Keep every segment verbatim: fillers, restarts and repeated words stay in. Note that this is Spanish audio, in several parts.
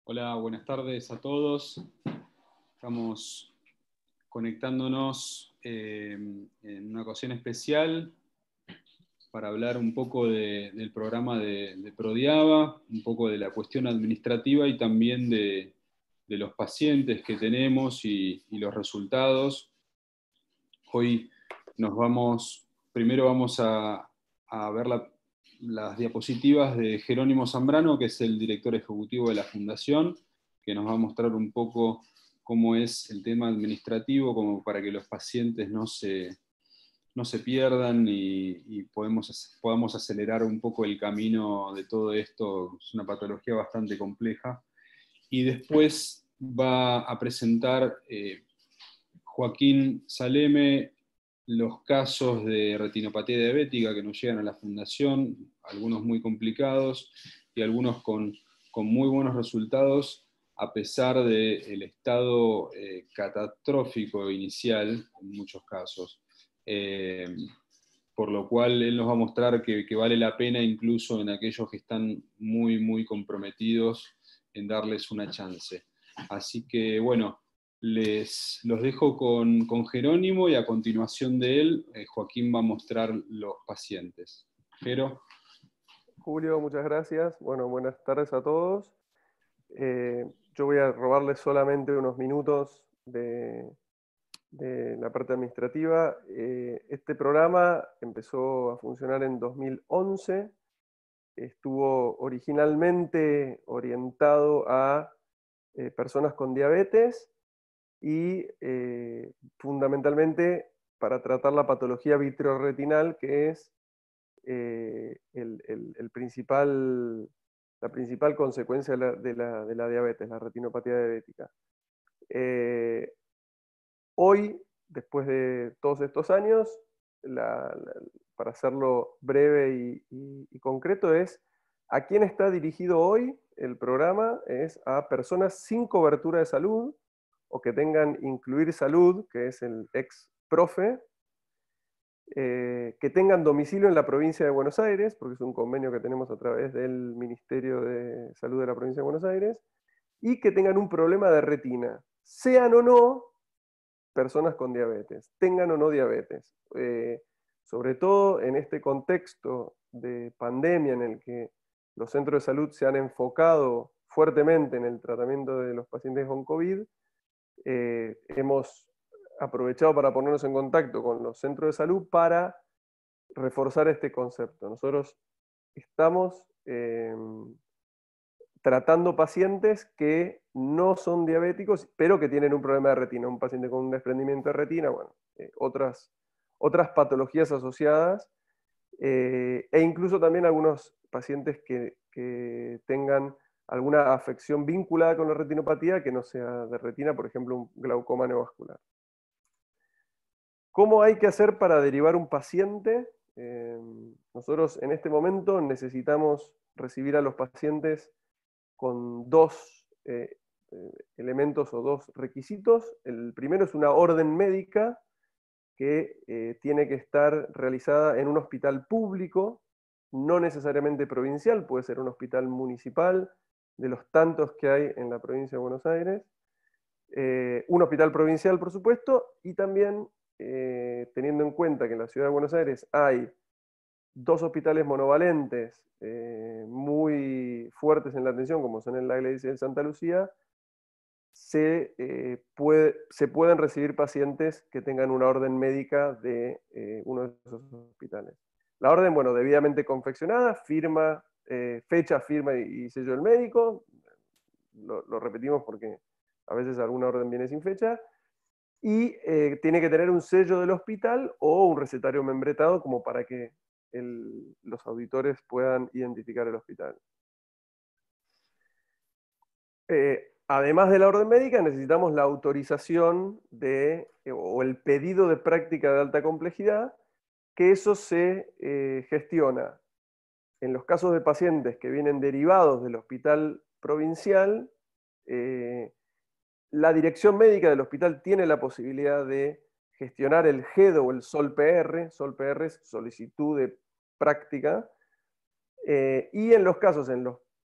Hola, buenas tardes a todos. Estamos conectándonos eh, en una ocasión especial para hablar un poco de, del programa de, de Prodiaba, un poco de la cuestión administrativa y también de, de los pacientes que tenemos y, y los resultados. Hoy nos vamos, primero vamos a, a ver la, las diapositivas de Jerónimo Zambrano, que es el director ejecutivo de la Fundación, que nos va a mostrar un poco cómo es el tema administrativo, como para que los pacientes no se, no se pierdan y, y podemos, podamos acelerar un poco el camino de todo esto. Es una patología bastante compleja. Y después va a presentar eh, Joaquín Saleme los casos de retinopatía diabética que nos llegan a la Fundación, algunos muy complicados y algunos con, con muy buenos resultados, a pesar del estado eh, catastrófico inicial en muchos casos. Eh, por lo cual él nos va a mostrar que, que vale la pena incluso en aquellos que están muy, muy comprometidos en darles una chance. Así que bueno, les los dejo con, con Jerónimo y a continuación de él, eh, Joaquín va a mostrar los pacientes. Jero. Julio, muchas gracias. Bueno, buenas tardes a todos. Eh, yo voy a robarles solamente unos minutos de, de la parte administrativa. Eh, este programa empezó a funcionar en dos mil once. Estuvo originalmente orientado a eh, personas con diabetes y eh, fundamentalmente para tratar la patología vitreoretinal, que es eh, el, el, el principal, la principal consecuencia de la, de, la, de la diabetes, la retinopatía diabética. Eh, hoy, después de todos estos años, la, la, para hacerlo breve y, y, y concreto, es a quién está dirigido hoy el programa. Es a personas sin cobertura de salud o que tengan Incluir Salud, que es el ex profe, Eh, que tengan domicilio en la provincia de Buenos Aires, porque es un convenio que tenemos a través del Ministerio de Salud de la provincia de Buenos Aires, y que tengan un problema de retina, sean o no personas con diabetes, tengan o no diabetes. Eh, sobre todo en este contexto de pandemia en el que los centros de salud se han enfocado fuertemente en el tratamiento de los pacientes con COVID, eh, hemos aprovechado para ponernos en contacto con los centros de salud para reforzar este concepto. Nosotros estamos eh, tratando pacientes que no son diabéticos, pero que tienen un problema de retina, un paciente con un desprendimiento de retina, bueno, eh, otras, otras patologías asociadas, eh, e incluso también algunos pacientes que, que tengan alguna afección vinculada con la retinopatía que no sea de retina, por ejemplo, un glaucoma neovascular. ¿Cómo hay que hacer para derivar un paciente? Eh, nosotros en este momento necesitamos recibir a los pacientes con dos eh, eh, elementos o dos requisitos. El primero es una orden médica que eh, tiene que estar realizada en un hospital público, no necesariamente provincial, puede ser un hospital municipal, de los tantos que hay en la provincia de Buenos Aires. Eh, un hospital provincial, por supuesto, y también eh, teniendo en cuenta que en la ciudad de Buenos Aires hay dos hospitales monovalentes eh, muy fuertes en la atención, como son el La Iglesia de Santa Lucía, se, eh, puede, se pueden recibir pacientes que tengan una orden médica de eh, uno de esos hospitales. La orden, bueno, debidamente confeccionada, firma, eh, fecha, firma y, y sello del médico, lo, lo repetimos porque a veces alguna orden viene sin fecha, y eh, tiene que tener un sello del hospital o un recetario membretado como para que el, los auditores puedan identificar el hospital. Eh, además de la orden médica, necesitamos la autorización de, eh, o el pedido de práctica de alta complejidad, que eso se eh, gestiona en los casos de pacientes que vienen derivados del hospital provincial. Eh, la dirección médica del hospital tiene la posibilidad de gestionar el G E D o el SOL-P-R. SOL-P-R es solicitud de práctica. Eh, y en los casos en los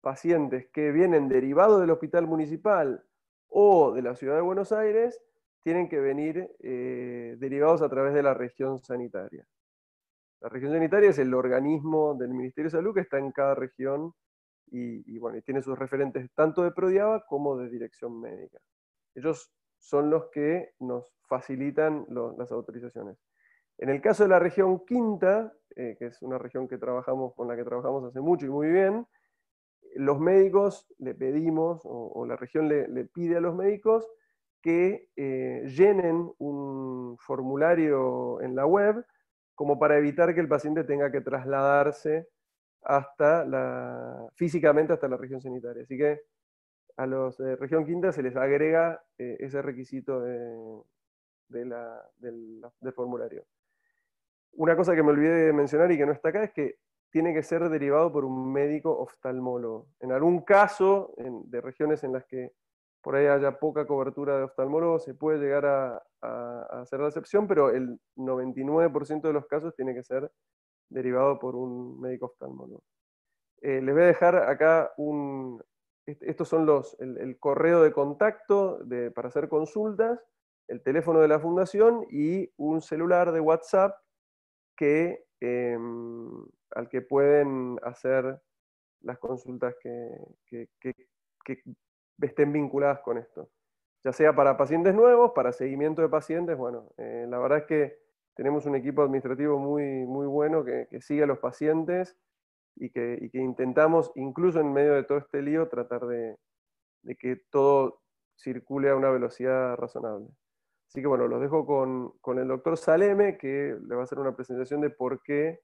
pacientes que vienen derivados del hospital municipal o de la ciudad de Buenos Aires tienen que venir eh, derivados a través de la región sanitaria. La región sanitaria es el organismo del Ministerio de Salud que está en cada región y, y, bueno, y tiene sus referentes tanto de Prodiaba como de dirección médica. Ellos son los que nos facilitan lo, las autorizaciones. En el caso de la región quinta, eh, que es una región que trabajamos, con la que trabajamos hace mucho y muy bien, los médicos le pedimos, o, o la región le, le pide a los médicos que eh, llenen un formulario en la web como para evitar que el paciente tenga que trasladarse hasta la, físicamente hasta la región sanitaria. Así que a los de región quinta se les agrega eh, ese requisito de, de la, del, del formulario. Una cosa que me olvidé de mencionar y que no está acá es que tiene que ser derivado por un médico oftalmólogo. En algún caso, en, de regiones en las que por ahí haya poca cobertura de oftalmólogo, se puede llegar a, a, a hacer la excepción, pero el noventa y nueve por ciento de los casos tiene que ser derivado por un médico oftalmólogo. Eh, les voy a dejar acá un... Estos son los, el, el correo de contacto de, para hacer consultas, el teléfono de la fundación y un celular de WhatsApp que, eh, al que pueden hacer las consultas que, que, que, que estén vinculadas con esto. Ya sea para pacientes nuevos, para seguimiento de pacientes, bueno, eh, la verdad es que tenemos un equipo administrativo muy, muy bueno que, que sigue a los pacientes y que, y que intentamos, incluso en medio de todo este lío, tratar de, de que todo circule a una velocidad razonable. Así que bueno, los dejo con, con el doctor Saleme, que le va a hacer una presentación de por qué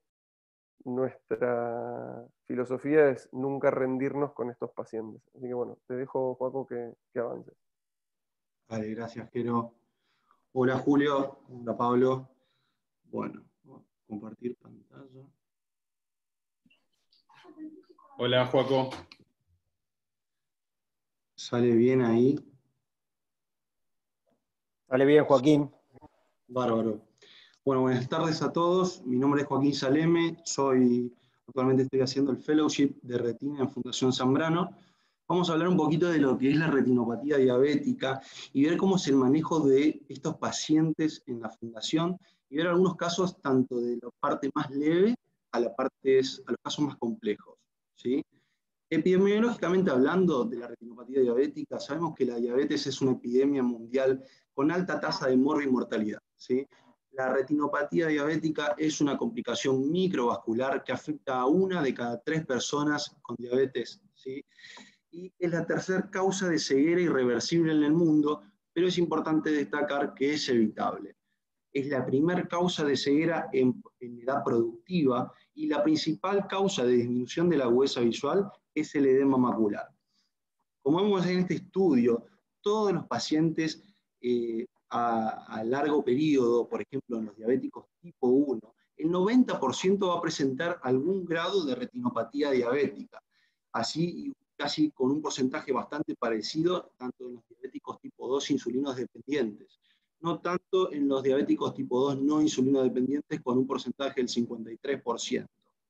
nuestra filosofía es nunca rendirnos con estos pacientes. Así que bueno, te dejo, Joaco, que, que avances. Vale, gracias, Jero. Hola, Julio. Hola, Pablo. Bueno, voy a compartir pantalla. Hola, Joaco. ¿Sale bien ahí? Sale bien, Joaquín. Bárbaro. Bueno, buenas tardes a todos. Mi nombre es Joaquín Saleme. Soy, actualmente estoy haciendo el fellowship de retina en Fundación Zambrano. Vamos a hablar un poquito de lo que es la retinopatía diabética y ver cómo es el manejo de estos pacientes en la fundación y ver algunos casos tanto de la parte más leve a, la parte, a los casos más complejos, ¿sí? Epidemiológicamente hablando de la retinopatía diabética, sabemos que la diabetes es una epidemia mundial con alta tasa de morbi y mortalidad, ¿sí? La retinopatía diabética es una complicación microvascular que afecta a una de cada tres personas con diabetes, ¿sí? Y es la tercera causa de ceguera irreversible en el mundo, pero es importante destacar que es evitable. Es la primera causa de ceguera en, en edad productiva y la principal causa de disminución de la agudeza visual es el edema macular. Como vemos en este estudio, todos los pacientes eh, a, a largo periodo, por ejemplo en los diabéticos tipo uno, el noventa por ciento va a presentar algún grado de retinopatía diabética. Así, casi con un porcentaje bastante parecido, tanto en los diabéticos tipo dos insulinos dependientes, no tanto en los diabéticos tipo dos no insulino dependientes, con un porcentaje del cincuenta y tres por ciento.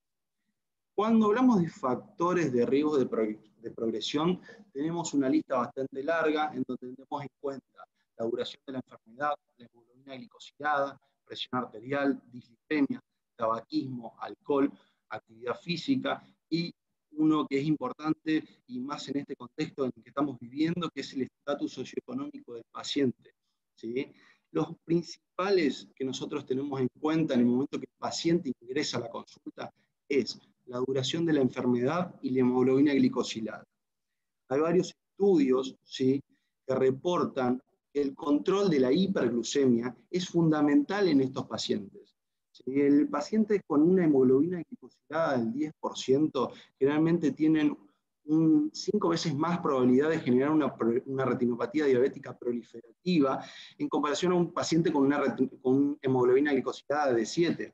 Cuando hablamos de factores de riesgo de, pro de progresión, tenemos una lista bastante larga en donde tenemos en cuenta la duración de la enfermedad, la hemoglobina glicosilada, presión arterial, dislipemia, tabaquismo, alcohol, actividad física y uno que es importante y más en este contexto en el que estamos viviendo, que es el estatus socioeconómico del paciente, ¿sí? Los principales que nosotros tenemos en cuenta en el momento que el paciente ingresa a la consulta es la duración de la enfermedad y la hemoglobina glicosilada. Hay varios estudios, ¿sí?, que reportan que el control de la hiperglucemia es fundamental en estos pacientes. ¿Sí? El paciente con una hemoglobina glicosilada del diez por ciento generalmente tienen un, cinco veces más probabilidad de generar una, una retinopatía diabética proliferativa en comparación a un paciente con una, con una hemoglobina glicosilada de siete.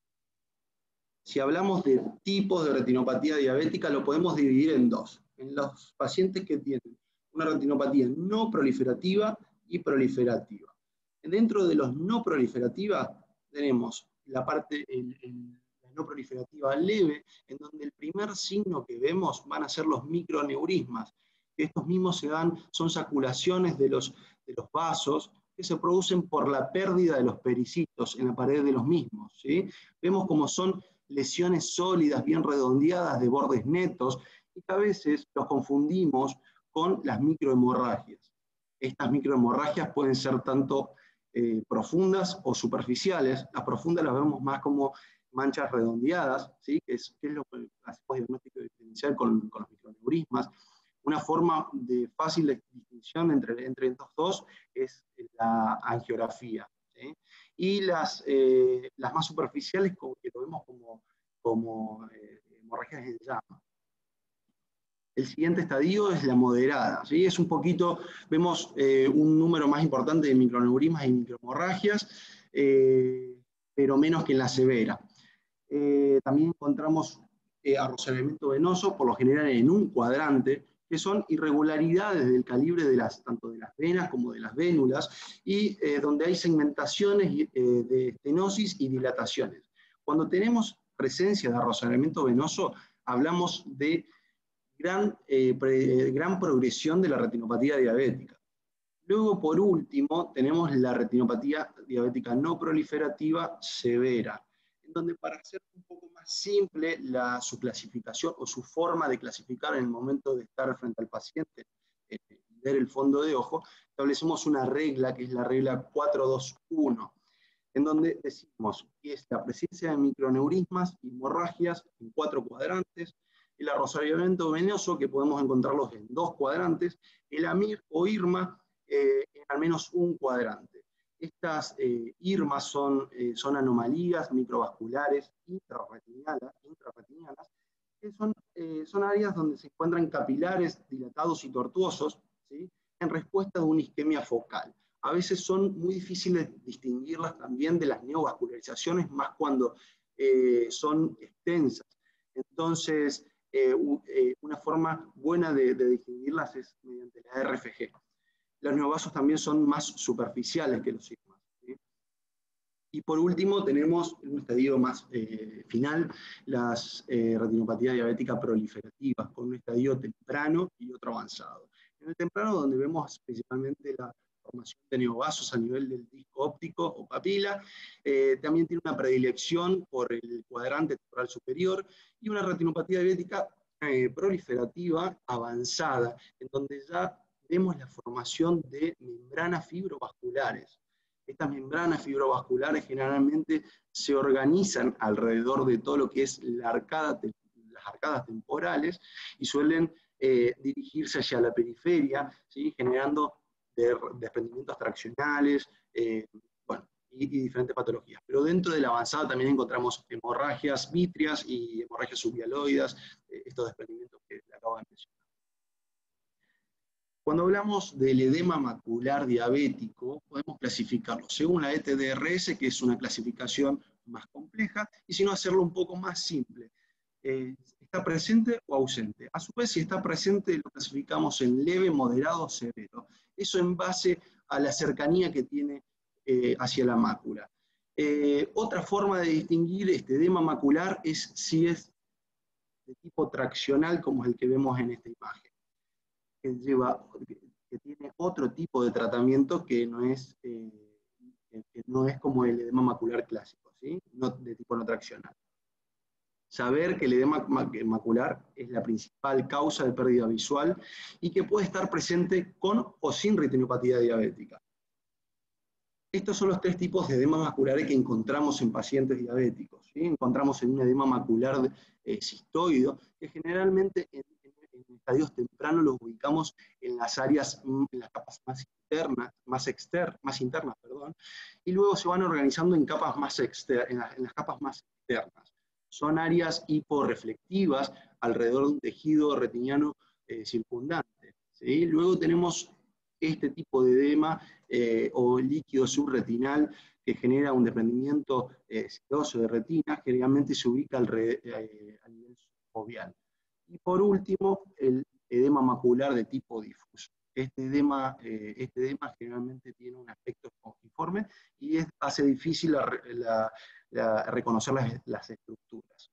Si hablamos de tipos de retinopatía diabética, lo podemos dividir en dos. En los pacientes que tienen una retinopatía no proliferativa y proliferativa. Dentro de los no proliferativas tenemos la parte, el, el, la no proliferativa leve, en donde el primer signo que vemos van a ser los microneurismas. Estos mismos se dan, son saculaciones de los, de los vasos que se producen por la pérdida de los pericitos en la pared de los mismos, ¿sí? Vemos como son lesiones sólidas, bien redondeadas, de bordes netos, y que a veces los confundimos con las microhemorragias. Estas microhemorragias pueden ser tanto eh, profundas o superficiales. Las profundas las vemos más como manchas redondeadas, ¿sí? que, es, que es lo que hacemos diagnóstico diferencial con, con los microneurismas. Una forma de fácil distinción entre, entre estos dos es la angiografía, ¿sí? Y las, eh, las más superficiales, como que lo vemos como, como eh, hemorragias en llama. El siguiente estadio es la moderada, ¿sí? Es un poquito, vemos eh, un número más importante de microneurismas y microhemorragias, eh, pero menos que en la severa. Eh, también encontramos eh, arrozamiento venoso, por lo general en un cuadrante, que son irregularidades del calibre de las, tanto de las venas como de las vénulas, y eh, donde hay segmentaciones eh, de estenosis y dilataciones. Cuando tenemos presencia de arrozamiento venoso, hablamos de gran, eh, pre, gran progresión de la retinopatía diabética. Luego, por último, tenemos la retinopatía diabética no proliferativa severa, en donde, para hacer un poco más simple la, su clasificación o su forma de clasificar en el momento de estar frente al paciente y eh, ver el fondo de ojo, establecemos una regla que es la regla cuatro dos uno, en donde decimos que es la presencia de microneurismas y hemorragias en cuatro cuadrantes, el arrozamiento venoso, que podemos encontrarlos en dos cuadrantes, el AMIR o IRMA eh, en al menos un cuadrante. Estas eh, IRMAs son, eh, son anomalías microvasculares intrarretinianas, intrarretinianas que son, eh, son áreas donde se encuentran capilares dilatados y tortuosos, ¿sí? En respuesta de una isquemia focal. A veces son muy difíciles distinguirlas también de las neovascularizaciones, más cuando eh, son extensas. Entonces, eh, eh, una forma buena de, de distinguirlas es mediante la R F G. Los neovasos también son más superficiales que los IRMAs, ¿sí? Y por último tenemos en un estadio más eh, final las eh, retinopatías diabéticas proliferativas, con un estadio temprano y otro avanzado. En el temprano, donde vemos principalmente la formación de neovasos a nivel del disco óptico o papila, eh, también tiene una predilección por el cuadrante temporal superior y una retinopatía diabética eh, proliferativa avanzada, en donde ya vemos la formación de membranas fibrovasculares. Estas membranas fibrovasculares generalmente se organizan alrededor de todo lo que es la arcada, las arcadas temporales y suelen eh, dirigirse hacia la periferia, ¿sí? Generando de, desprendimientos traccionales, eh, bueno, y, y diferentes patologías. Pero dentro de la avanzada también encontramos hemorragias vítreas y hemorragias subhialoidas, eh, estos desprendimientos que le acabo de mencionar. Cuando hablamos del edema macular diabético, podemos clasificarlo según la E T D R S, que es una clasificación más compleja, y si no, hacerlo un poco más simple. Eh, ¿Está presente o ausente? A su vez, si está presente, lo clasificamos en leve, moderado o severo. Eso en base a la cercanía que tiene eh, hacia la mácula. Eh, otra forma de distinguir este edema macular es si es de tipo traccional, como es el que vemos en esta imagen, que, lleva, que tiene otro tipo de tratamiento que no es, eh, que no es como el edema macular clásico, ¿sí? No, de tipo no traccional. Saber que el edema macular es la principal causa de pérdida visual y que puede estar presente con o sin retinopatía diabética. Estos son los tres tipos de edema maculares que encontramos en pacientes diabéticos, ¿sí? Encontramos en un edema macular eh, cistoideo, que generalmente en, en, en estadios tempranos los ubicamos en las áreas, en las capas más internas, más, exter, más internas, perdón, y luego se van organizando en, capas más exter, en, la, en las capas más externas. Son áreas hiporreflectivas alrededor de un tejido retiniano eh, circundante, ¿sí? Luego tenemos este tipo de edema eh, o líquido subretinal que genera un desprendimiento eh, sedoso de retina, generalmente se ubica al re, eh, a nivel foveal. Y por último, el edema macular de tipo difuso. Este edema, eh, este edema generalmente tiene un aspecto conforme y es, hace difícil la, la, la, reconocer las, las estructuras.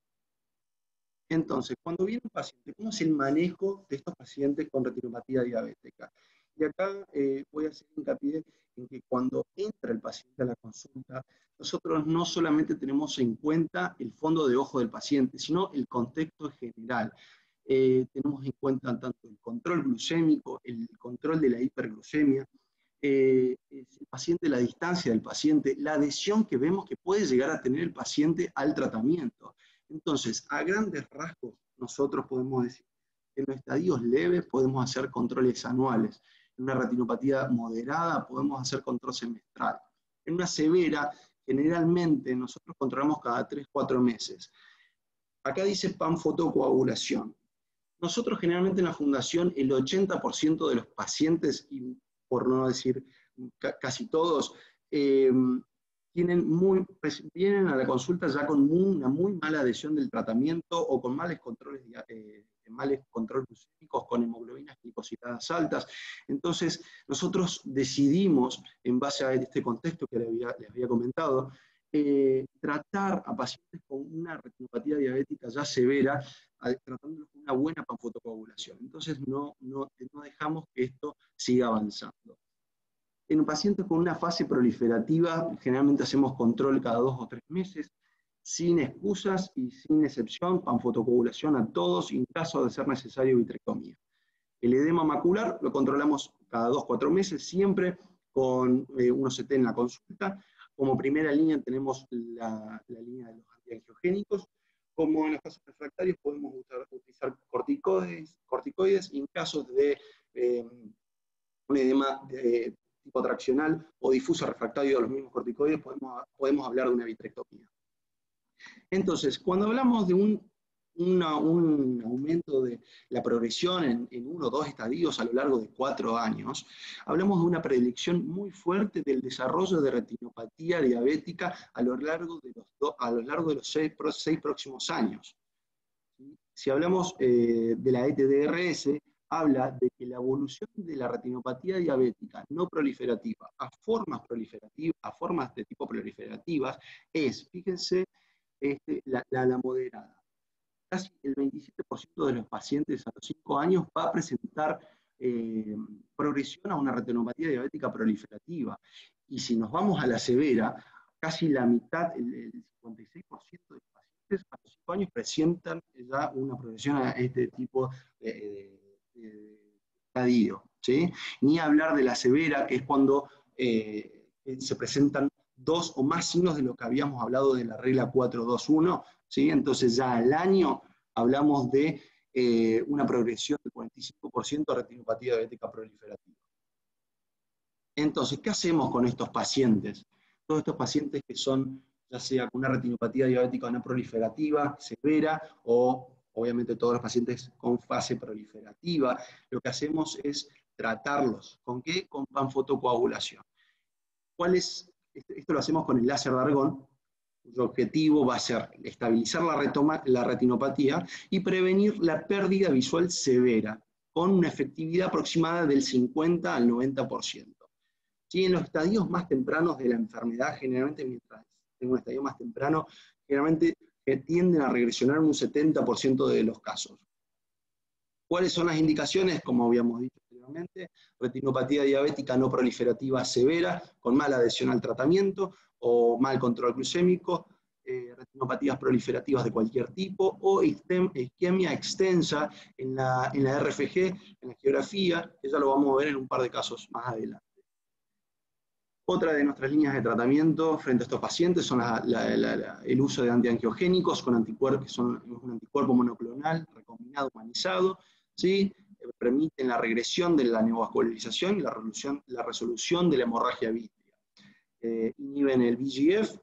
Entonces, cuando viene un paciente, ¿cómo es el manejo de estos pacientes con retinopatía diabética? Y acá eh, voy a hacer hincapié en que cuando entra el paciente a la consulta, nosotros no solamente tenemos en cuenta el fondo de ojo del paciente, sino el contexto general. Eh, tenemos en cuenta tanto el control glucémico, el control de la hiperglucemia, eh, el paciente, la distancia del paciente, la adhesión que vemos que puede llegar a tener el paciente al tratamiento. Entonces, a grandes rasgos, nosotros podemos decir que en los estadios leves podemos hacer controles anuales. En una retinopatía moderada podemos hacer control semestral. En una severa, generalmente nosotros controlamos cada tres, cuatro meses. Acá dice panfotocoagulación. Nosotros generalmente en la fundación, el ochenta por ciento de los pacientes, y por no decir casi todos, eh, tienen muy, pues, vienen a la consulta ya con muy, una muy mala adhesión del tratamiento o con males controles, eh, males controles glucémicos, con hemoglobinas glicosiladas altas. Entonces, nosotros decidimos, en base a este contexto que les había, les había comentado, eh, tratar a pacientes con una retinopatía diabética ya severa, tratándolos con una buena panfotocoagulación. Entonces, no, no, no dejamos que esto siga avanzando. En pacientes con una fase proliferativa, generalmente hacemos control cada dos o tres meses, sin excusas y sin excepción, panfotocoagulación a todos, y en caso de ser necesario vitrectomía. El edema macular lo controlamos cada dos o cuatro meses, siempre con eh, uno C T en la consulta. Como primera línea tenemos la, la línea de los antiangiogénicos. Como en los casos refractarios podemos usar, utilizar corticoides, corticoides, y en casos de eh, un edema de tipo traccional o difuso refractario de los mismos corticoides, podemos, podemos hablar de una vitrectomía. Entonces, cuando hablamos de un, una, un aumento de la progresión en, en uno o dos estadios a lo largo de cuatro años, hablamos de una predicción muy fuerte del desarrollo de retinopatía diabética a lo largo de los, do, a lo largo de los seis, seis próximos años. Si hablamos eh, de la E T D R S, habla de que la evolución de la retinopatía diabética no proliferativa a formas proliferativas, a formas de tipo proliferativas, es, fíjense, este, la, la, la moderada. Casi el veintisiete por ciento de los pacientes a los cinco años va a presentar eh, progresión a una retinopatía diabética proliferativa. Y si nos vamos a la severa, casi la mitad, el, el cincuenta y seis por ciento de los pacientes a los cinco años presentan ya una progresión a este tipo de, de estadio, ¿sí? Ni hablar de la severa, que es cuando eh, se presentan dos o más signos de lo que habíamos hablado de la regla cuatro dos uno, ¿sí? Entonces ya al año hablamos de eh, una progresión del cuarenta y cinco por ciento de retinopatía diabética proliferativa. Entonces, ¿qué hacemos con estos pacientes? Todos estos pacientes que son, ya sea con una retinopatía diabética no proliferativa, severa, o obviamente todos los pacientes con fase proliferativa, lo que hacemos es tratarlos. ¿Con qué? Con panfotocoagulación. ¿Cuál es? Esto lo hacemos con el láser de argón, cuyo objetivo va a ser estabilizar la, retoma, la retinopatía y prevenir la pérdida visual severa, con una efectividad aproximada del cincuenta al noventa por ciento. ¿Sí? En los estadios más tempranos de la enfermedad, generalmente mientras tengo un estadio más temprano, generalmente que tienden a regresionar un setenta por ciento de los casos. ¿Cuáles son las indicaciones? Como habíamos dicho anteriormente, retinopatía diabética no proliferativa severa, con mala adhesión al tratamiento, o mal control glucémico, eh, retinopatías proliferativas de cualquier tipo, o isquemia extensa en la, en la R F G, en la geografía, que ya lo vamos a ver en un par de casos más adelante. Otra de nuestras líneas de tratamiento frente a estos pacientes son la, la, la, la, el uso de antiangiogénicos con anticuerpos, que son un anticuerpo monoclonal recombinado humanizado, ¿sí? Permiten la regresión de la neovascularización y la resolución, la resolución de la hemorragia vítrea. Eh, inhiben el V G F,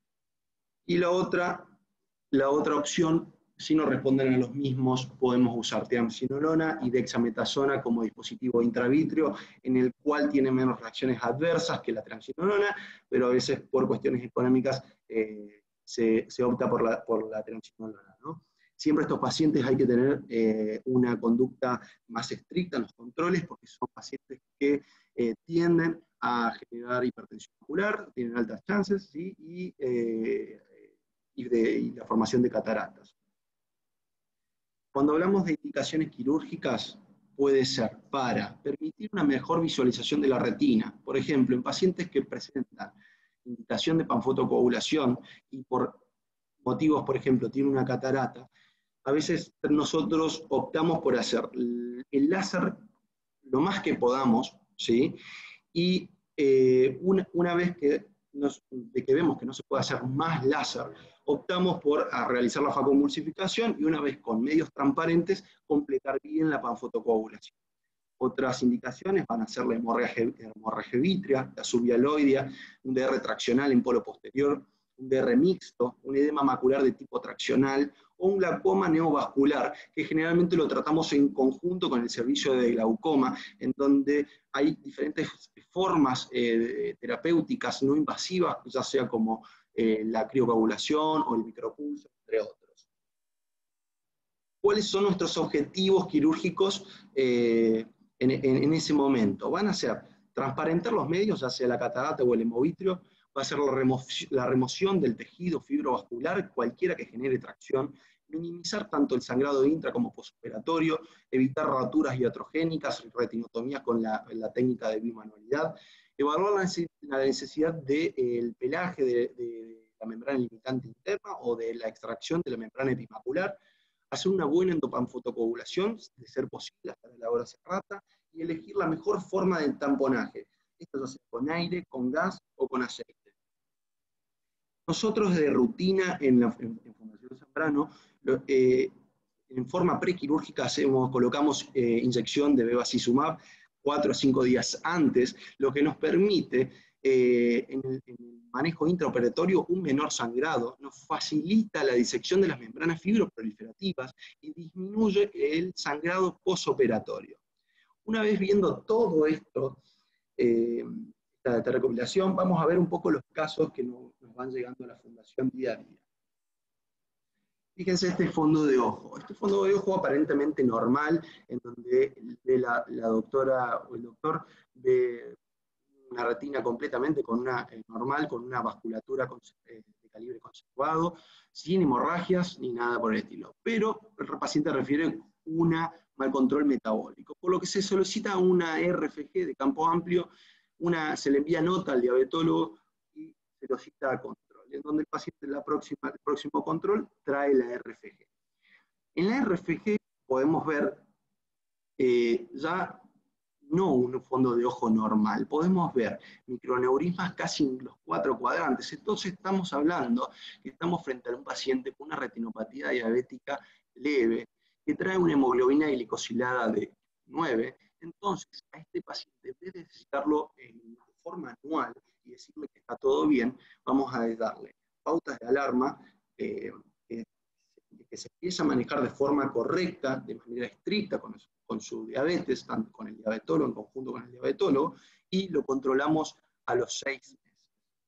y la otra, la otra opción, si no responden a los mismos, podemos usar triamcinolona y dexametasona como dispositivo intravítreo, en el cual tiene menos reacciones adversas que la triamcinolona, pero a veces por cuestiones económicas eh, se, se opta por la, por la triamcinolona, ¿no? Siempre estos pacientes hay que tener eh, una conducta más estricta en los controles, porque son pacientes que eh, tienden a generar hipertensión ocular, tienen altas chances, ¿sí? y, eh, y, de, y la formación de cataratas. Cuando hablamos de indicaciones quirúrgicas, puede ser para permitir una mejor visualización de la retina. Por ejemplo, en pacientes que presentan indicación de panfotocoagulación y por motivos, por ejemplo, tienen una catarata, a veces nosotros optamos por hacer el láser lo más que podamos, ¿sí? Y eh, una, una vez que, nos, de que vemos que no se puede hacer más láser, optamos por a realizar la facomulsificación y una vez con medios transparentes, completar bien la panfotocoagulación. Otras indicaciones van a ser la hemorragia, hemorragia vítrea, la subhialoidea, un D R traccional en polo posterior, un D R mixto, un edema macular de tipo traccional, o un glaucoma neovascular, que generalmente lo tratamos en conjunto con el servicio de glaucoma, en donde hay diferentes formas eh, terapéuticas no invasivas, ya sea como eh, la criocoagulación o el micropulso, entre otros. ¿Cuáles son nuestros objetivos quirúrgicos eh, en, en, en ese momento? Van a ser transparentar los medios, ya sea la catarata o el hemovitrio, va a ser la, remo la remoción del tejido fibrovascular, cualquiera que genere tracción, minimizar tanto el sangrado intra como postoperatorio, evitar roturas iatrogénicas, retinotomías con la, la técnica de bimanualidad, evaluar la necesidad del de, pelaje de, de la membrana limitante interna o de la extracción de la membrana epimacular, hacer una buena endopanfotocoagulación, de ser posible hasta la hora cerrata, y elegir la mejor forma de tamponaje. Esto ya sea con aire, con gas o con aceite. Nosotros de rutina en la en, en Fundación Zambrano, lo, eh, en forma prequirúrgica hacemos, colocamos eh, inyección de bevacizumab cuatro o cinco días antes, lo que nos permite eh, en, el, en el manejo intraoperatorio un menor sangrado, nos facilita la disección de las membranas fibroproliferativas y disminuye el sangrado posoperatorio. Una vez viendo todo esto, eh, esta, esta recopilación, vamos a ver un poco los casos que nos, nos van llegando a la Fundación día a día. Fíjense este fondo de ojo. Este fondo de ojo aparentemente normal, en donde la, la doctora o el doctor ve una retina completamente con una, eh, normal, con una vasculatura con, eh, de calibre conservado, sin hemorragias ni nada por el estilo. Pero el paciente refiere un mal control metabólico, por lo que se solicita una R F G de campo amplio, una, se le envía nota al diabetólogo y se lo cita a control, en donde el paciente en la próxima, el próximo control trae la R F G. En la R F G podemos ver eh, ya no un fondo de ojo normal, podemos ver microneurismas casi en los cuatro cuadrantes. Entonces estamos hablando que estamos frente a un paciente con una retinopatía diabética leve, que trae una hemoglobina glicosilada de nueve. Entonces a este paciente, en vez de necesitarlo en forma anual y decirle que está todo bien, vamos a darle pautas de alarma, eh, que, que se empieza a manejar de forma correcta, de manera estricta con eso, con su diabetes, tanto con el diabetólogo, en conjunto con el diabetólogo, y lo controlamos a los seis meses.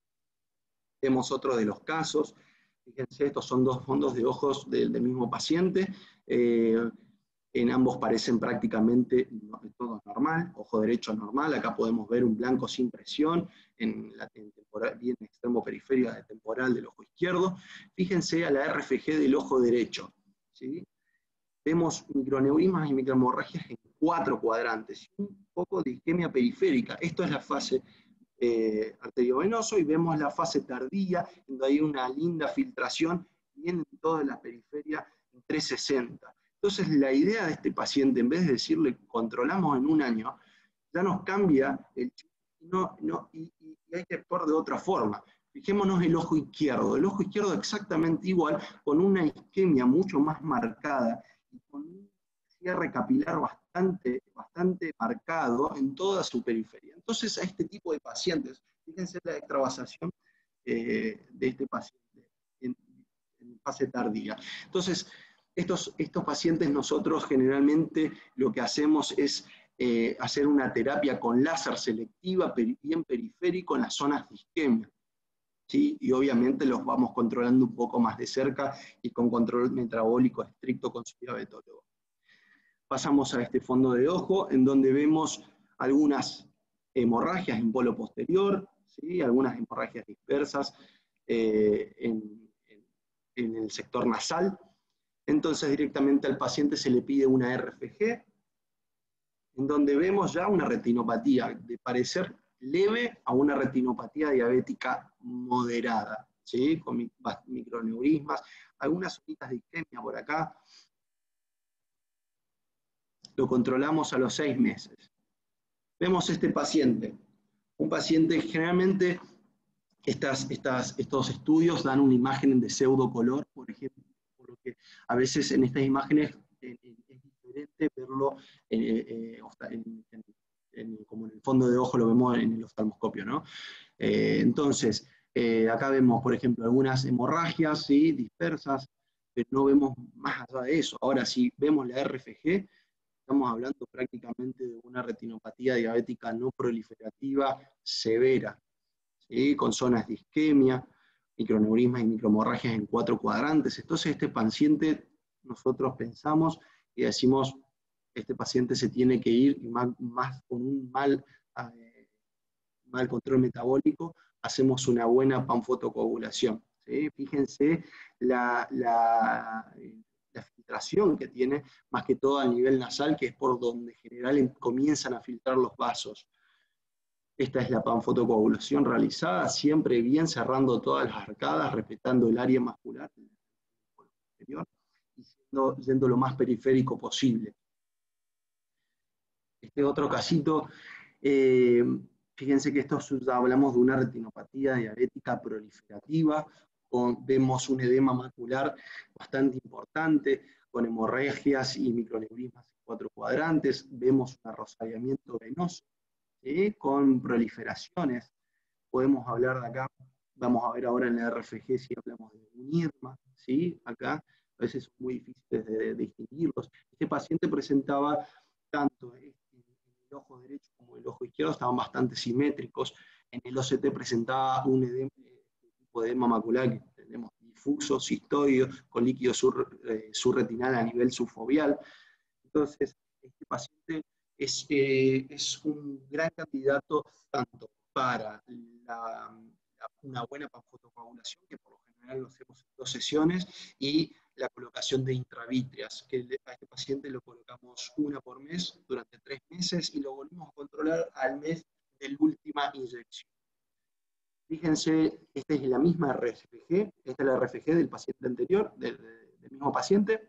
Vemos otro de los casos, fíjense, estos son dos fondos de ojos del, del mismo paciente, eh, en ambos parecen prácticamente todo normal, ojo derecho normal, acá podemos ver un blanco sin presión, en la en temporal, bien en extremo periférico de temporal del ojo izquierdo. Fíjense a la R F G del ojo derecho, ¿sí? Vemos microneurismas y microhemorragias en cuatro cuadrantes, y un poco de isquemia periférica. Esto es la fase eh, arteriovenoso, y vemos la fase tardía, donde hay una linda filtración, bien en toda la periferia en trescientos sesenta. Entonces la idea de este paciente, en vez de decirle controlamos en un año, ya nos cambia el chip, no, no, y, y, y hay que actuar de otra forma. Fijémonos el ojo izquierdo, el ojo izquierdo exactamente igual, con una isquemia mucho más marcada, y con un cierre capilar bastante, bastante marcado en toda su periferia. Entonces a este tipo de pacientes, fíjense la extravasación eh, de este paciente en, en fase tardía. Entonces, estos, estos pacientes nosotros generalmente lo que hacemos es eh, hacer una terapia con láser selectiva, bien periférico en las zonas de isquemia. ¿Sí? Y obviamente los vamos controlando un poco más de cerca y con control metabólico estricto con su diabetólogo. Pasamos a este fondo de ojo, en donde vemos algunas hemorragias en polo posterior, ¿sí? Algunas hemorragias dispersas eh, en, en, en el sector nasal. Entonces directamente al paciente se le pide una R F G, en donde vemos ya una retinopatía de parecer leve a una retinopatía diabética moderada, ¿sí? Con microneurismas, algunas zonitas de isquemia por acá. Lo controlamos a los seis meses. Vemos este paciente, un paciente generalmente, estas, estas, estos estudios dan una imagen de pseudocolor, por ejemplo, por lo que a veces en estas imágenes eh, es diferente verlo eh, eh, en, en, en, como en el fondo de ojo lo vemos en el oftalmoscopio, ¿no? Eh, entonces, eh, acá vemos, por ejemplo, algunas hemorragias, ¿sí? Dispersas, pero no vemos más allá de eso. Ahora, si vemos la R F G, estamos hablando prácticamente de una retinopatía diabética no proliferativa severa, ¿sí? Con zonas de isquemia, microneurismas y microhemorragias en cuatro cuadrantes. Entonces este paciente, nosotros pensamos y decimos, este paciente se tiene que ir, y más, más con un mal, eh, mal control metabólico, hacemos una buena panfotocoagulación, ¿sí? Fíjense la... la la filtración que tiene, más que todo a nivel nasal, que es por donde en general comienzan a filtrar los vasos. Esta es la panfotocoagulación realizada, siempre bien cerrando todas las arcadas, respetando el área muscular posterior y siendo, yendo lo más periférico posible. Este otro casito, eh, fíjense que esto ya hablamos de una retinopatía diabética proliferativa, con, vemos un edema macular bastante importante, con hemorragias y microneurismas en cuatro cuadrantes, vemos un arrosariamiento venoso, ¿sí? Con proliferaciones. Podemos hablar de acá, vamos a ver ahora en la R F G si hablamos de un I R M A, ¿sí? Acá a veces son muy difíciles de, de distinguirlos. Este paciente presentaba tanto en el ojo derecho como el ojo izquierdo, estaban bastante simétricos. En el O C T presentaba un edema, tipo de edema macular que tenemos difuso, cistoideo, con líquido sur, eh, surretinal a nivel subfoveal. Entonces, este paciente es, eh, es un gran candidato tanto para la, la, una buena panfotocoagulación, que por lo general lo hacemos en dos sesiones, y la colocación de intravítreas, que a este paciente lo colocamos una por mes durante tres meses y lo volvemos a controlar al mes de la última inyección. Fíjense, esta es la misma R F G, esta es la R F G del paciente anterior, del, del mismo paciente.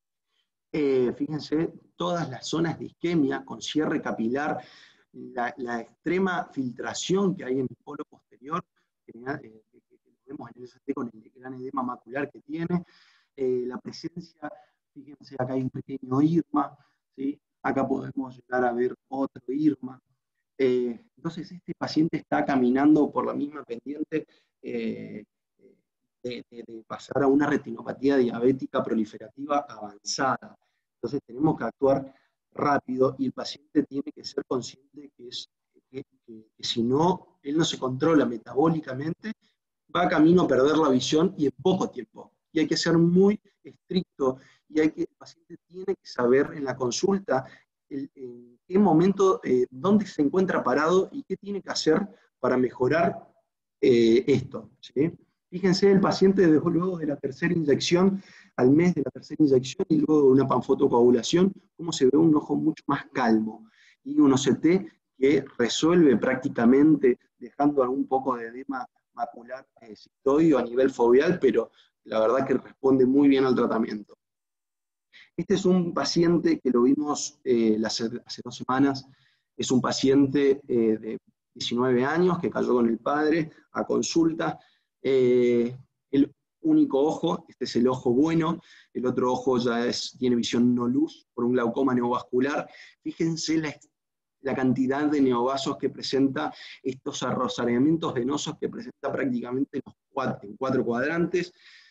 Eh, fíjense, todas las zonas de isquemia con cierre capilar, la, la extrema filtración que hay en el polo posterior, que, eh, que, que vemos en el S T con el gran edema macular que tiene, eh, la presencia, fíjense, acá hay un pequeño I R M A, ¿sí? Acá podemos llegar a ver otro I R M A. Eh, entonces este paciente está caminando por la misma pendiente eh, de, de, de pasar a una retinopatía diabética proliferativa avanzada. Entonces tenemos que actuar rápido y el paciente tiene que ser consciente que, es, que, que, que si no, él no se controla metabólicamente, va camino a perder la visión y en poco tiempo. Y hay que ser muy estricto y hay que, el paciente tiene que saber en la consulta el, en qué momento, eh, dónde se encuentra parado y qué tiene que hacer para mejorar eh, esto, ¿sí? Fíjense, el paciente luego de la tercera inyección, al mes de la tercera inyección y luego de una panfotocoagulación, cómo se ve un ojo mucho más calmo y un O C T que resuelve prácticamente dejando algún poco de edema macular eh, cistoideo a nivel foveal, pero la verdad que responde muy bien al tratamiento. Este es un paciente que lo vimos eh, hace, hace dos semanas, es un paciente eh, de diecinueve años que cayó con el padre a consulta. Eh, el único ojo, este es el ojo bueno, el otro ojo ya es, tiene visión no luz por un glaucoma neovascular. Fíjense la, la cantidad de neovasos que presenta, estos arrosariamientos venosos que presenta prácticamente los cuatro, en cuatro cuadrantes.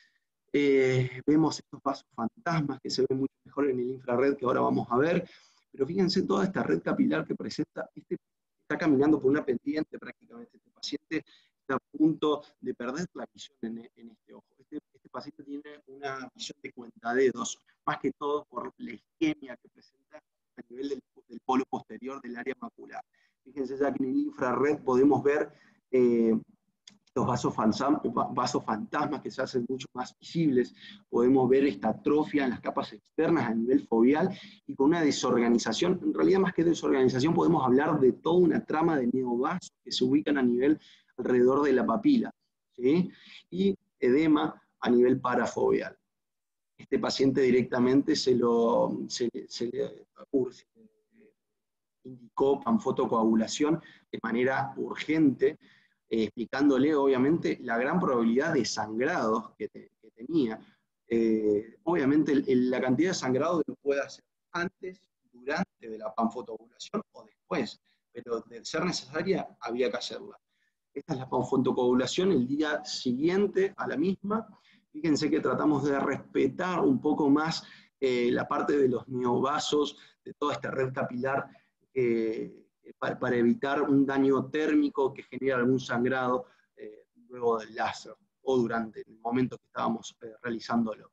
Eh, vemos estos vasos fantasmas que se ven mucho mejor en el infrarred que ahora vamos a ver, pero fíjense toda esta red capilar que presenta, este está caminando por una pendiente prácticamente, este paciente está a punto de perder la visión en, en este ojo. Este, este paciente tiene una visión de cuentadedos, más que todo por la isquemia que presenta a nivel del, del polo posterior del área macular. Fíjense ya que en el infrarred podemos ver eh, los vasos, vasos fantasmas que se hacen mucho más visibles, podemos ver esta atrofia en las capas externas a nivel foveal y con una desorganización, en realidad más que desorganización podemos hablar de toda una trama de neovasos que se ubican a nivel alrededor de la papila, ¿sí? Y edema a nivel parafoveal. Este paciente directamente se, lo, se, se le se indicó panfotocoagulación de manera urgente, eh, explicándole obviamente la gran probabilidad de sangrados que, te, que tenía. Eh, obviamente el, el, la cantidad de sangrado lo puede hacer antes, durante de la panfotocoagulación o después, pero de ser necesaria había que hacerla. Esta es la panfotocoagulación el día siguiente a la misma. Fíjense que tratamos de respetar un poco más eh, la parte de los neovasos, de toda esta red capilar, eh, para, para evitar un daño térmico que genere algún sangrado eh, luego del láser o durante el momento que estábamos eh, realizándolo.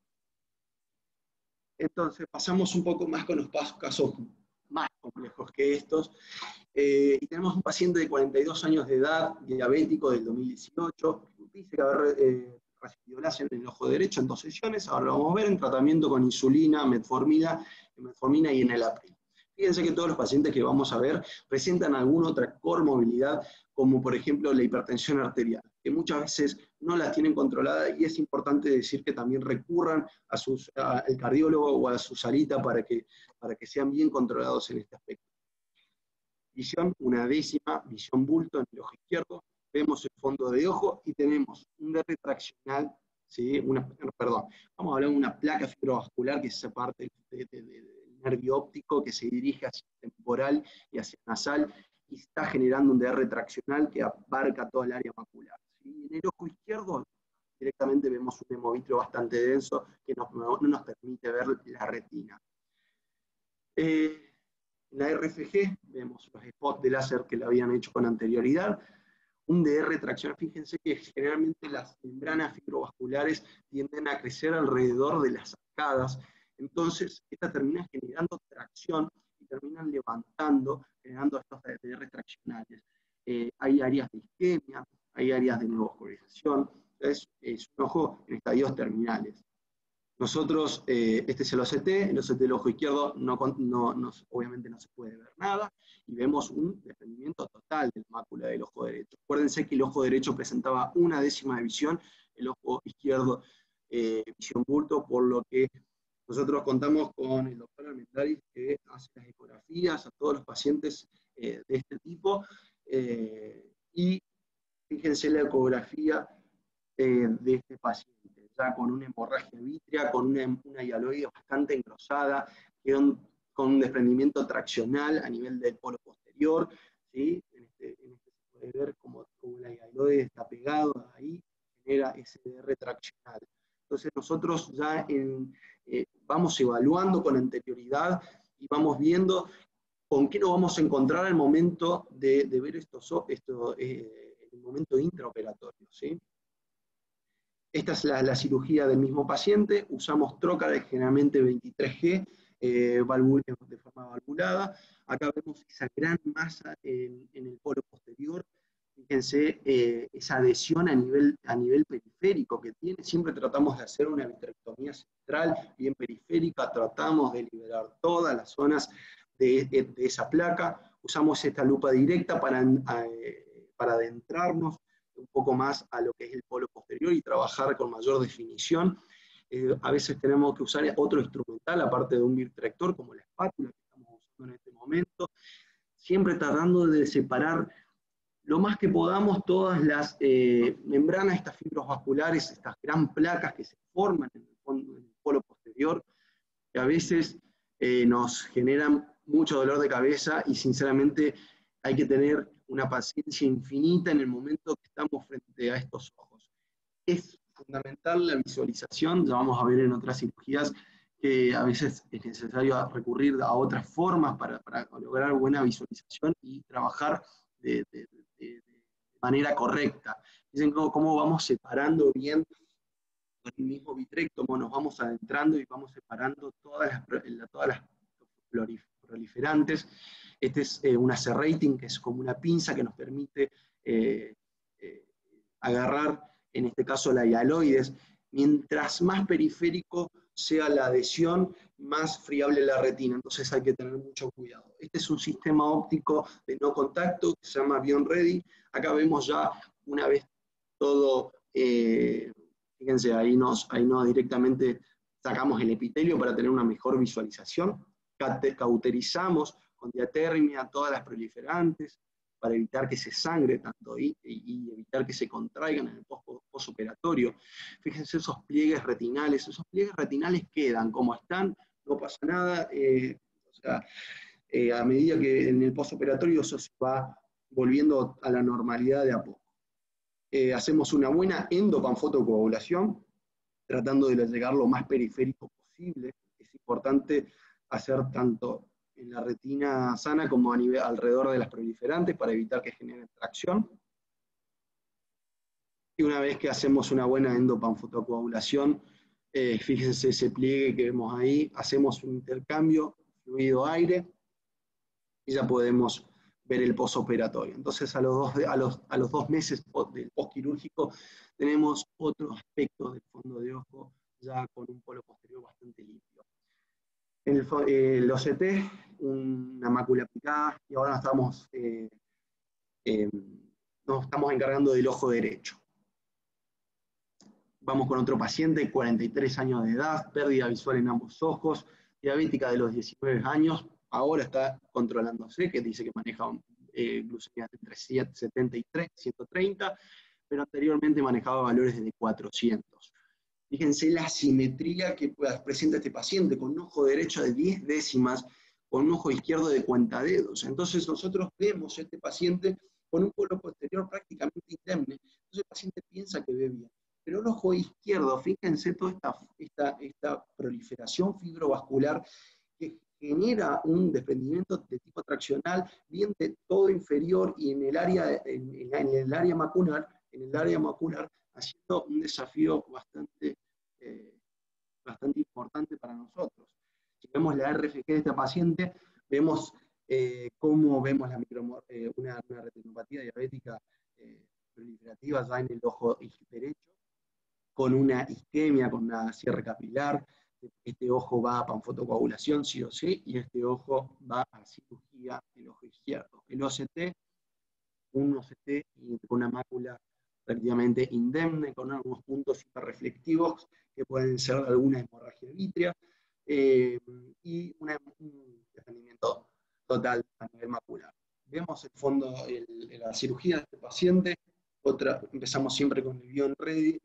Entonces pasamos un poco más con los casos más complejos que estos. Eh, y tenemos un paciente de cuarenta y dos años de edad, diabético del dos mil dieciocho, dice que haber eh, recibido láser en el ojo derecho en dos sesiones, ahora lo vamos a ver en tratamiento con insulina, metformina, metformina y enalapril. Fíjense que todos los pacientes que vamos a ver presentan alguna otra comorbilidad, como por ejemplo la hipertensión arterial, que muchas veces no la tienen controlada y es importante decir que también recurran a sus, a, al cardiólogo o a su salita para que, para que sean bien controlados en este aspecto. Visión, una décima, visión bulto en el ojo izquierdo, vemos el fondo de ojo y tenemos un D R traccional, ¿sí? una, perdón, vamos a hablar de una placa fibrovascular que es esa parte del de, de, de, nervio óptico que se dirige hacia el temporal y hacia el nasal y está generando un D R traccional que abarca toda el área macular. ¿Sí? En el ojo izquierdo directamente vemos un hemovitrio bastante denso que nos, no nos permite ver la retina. Eh, En la R F G vemos los spots de láser que lo habían hecho con anterioridad. Un D R traccional, fíjense que generalmente las membranas fibrovasculares tienden a crecer alrededor de las arcadas, entonces estas terminan generando tracción y terminan levantando, generando estos D R traccionales. Eh, hay áreas de isquemia, hay áreas de neovascularización, es, es un ojo en estadios terminales. Nosotros, eh, este es el O C T, el O C T del ojo izquierdo no, no, no, obviamente no se puede ver nada, y vemos un desprendimiento total de la mácula del ojo derecho. Acuérdense que el ojo derecho presentaba una décima de visión, el ojo izquierdo eh, visión bulto, por lo que nosotros contamos con el doctor Almendaris que hace las ecografías a todos los pacientes eh, de este tipo, eh, y fíjense la ecografía eh, de este paciente, ya con una hemorragia vítrea, con una, una hialoide bastante engrosada, con, con un desprendimiento traccional a nivel del polo posterior, ¿sí? En este, en este se puede ver como, como la hialoide está pegado ahí, genera ese D R traccional. Entonces nosotros ya en, eh, vamos evaluando con anterioridad y vamos viendo con qué nos vamos a encontrar al momento de, de ver estos, esto, eh, el momento intraoperatorio, ¿sí? Esta es la, la cirugía del mismo paciente, usamos Trocar generalmente veintitrés G, eh, valvul, de forma valvulada. Acá vemos esa gran masa en, en el polo posterior. Fíjense eh, esa adhesión a nivel, a nivel periférico que tiene. Siempre tratamos de hacer una vitrectomía central, bien periférica, tratamos de liberar todas las zonas de, de, de esa placa. Usamos esta lupa directa para, eh, para adentrarnos un poco más a lo que es el polo posterior y trabajar con mayor definición. Eh, a veces tenemos que usar otro instrumental, aparte de un vitrector, como la espátula que estamos usando en este momento, siempre tratando de separar lo más que podamos todas las eh, membranas, estas fibros vasculares, estas gran placas que se forman en el, fondo, en el polo posterior, que a veces eh, nos generan mucho dolor de cabeza y sinceramente hay que tener una paciencia infinita en el momento que estamos frente a estos ojos. Es fundamental la visualización, ya vamos a ver en otras cirugías que a veces es necesario recurrir a otras formas para, para lograr buena visualización y trabajar de, de, de, de manera correcta. Dicen cómo, cómo vamos separando bien con el mismo vitrectomo, nos vamos adentrando y vamos separando todas las, todas las proliferantes. Este es eh, un A C rating, que es como una pinza que nos permite eh, eh, agarrar, en este caso, la hialoides. Mientras más periférico sea la adhesión, más friable la retina, entonces hay que tener mucho cuidado. Este es un sistema óptico de no contacto que se llama Beyond Ready. Acá vemos ya una vez todo, eh, fíjense, ahí nos, ahí nos directamente sacamos el epitelio para tener una mejor visualización, cauterizamos con diatermia todas las proliferantes para evitar que se sangre tanto y, y evitar que se contraigan en el postoperatorio. Fíjense esos pliegues retinales, esos pliegues retinales quedan como están, no pasa nada, eh, o sea, eh, a medida que en el postoperatorio eso se va volviendo a la normalidad de a poco. Eh, hacemos una buena endopanfotocoagulación, tratando de llegar lo más periférico posible. Es importante hacer tanto en la retina sana como a nivel, alrededor de las proliferantes para evitar que generen tracción. Y una vez que hacemos una buena endopanfotocoagulación, eh, fíjense ese pliegue que vemos ahí, hacemos un intercambio fluido-aire y ya podemos ver el postoperatorio. Entonces a los dos, a los, a los dos meses del postquirúrgico tenemos otros aspectos del fondo de ojo ya con un polo posterior bastante limpio. En el, eh, el O C T, una mácula picada, y ahora estamos, eh, eh, nos estamos encargando del ojo derecho. Vamos con otro paciente, cuarenta y tres años de edad, pérdida visual en ambos ojos, diabética de los diecinueve años, ahora está controlándose, que dice que maneja eh, glucemia entre setenta y tres, ciento treinta, pero anteriormente manejaba valores de cuatrocientos. Fíjense la simetría que presenta este paciente, con un ojo derecho de diez décimas, con un ojo izquierdo de cuentadedos. Entonces nosotros vemos a este paciente con un polo posterior prácticamente indemne. Entonces el paciente piensa que ve bien. Pero el ojo izquierdo, fíjense toda esta, esta, esta proliferación fibrovascular que genera un desprendimiento de tipo traccional, bien de todo inferior y en el área, en, en el área macular, en el área macular, haciendo un desafío bastante, eh, bastante importante para nosotros. Si vemos la R F G de esta paciente, vemos eh, cómo vemos la micro, eh, una, una retinopatía diabética eh, proliferativa ya en el ojo derecho, con una isquemia, con una cierre capilar. Este ojo va a panfotocoagulación sí o sí, y este ojo va a cirugía el ojo izquierdo. El O C T, un O C T con una mácula prácticamente indemne, con algunos puntos hiperreflectivos que pueden ser de alguna hemorragia vítrea, eh, y una, un desprendimiento total a nivel macular. Vemos el fondo, el, la cirugía de este paciente. Otra, empezamos siempre con el Beyond Ready.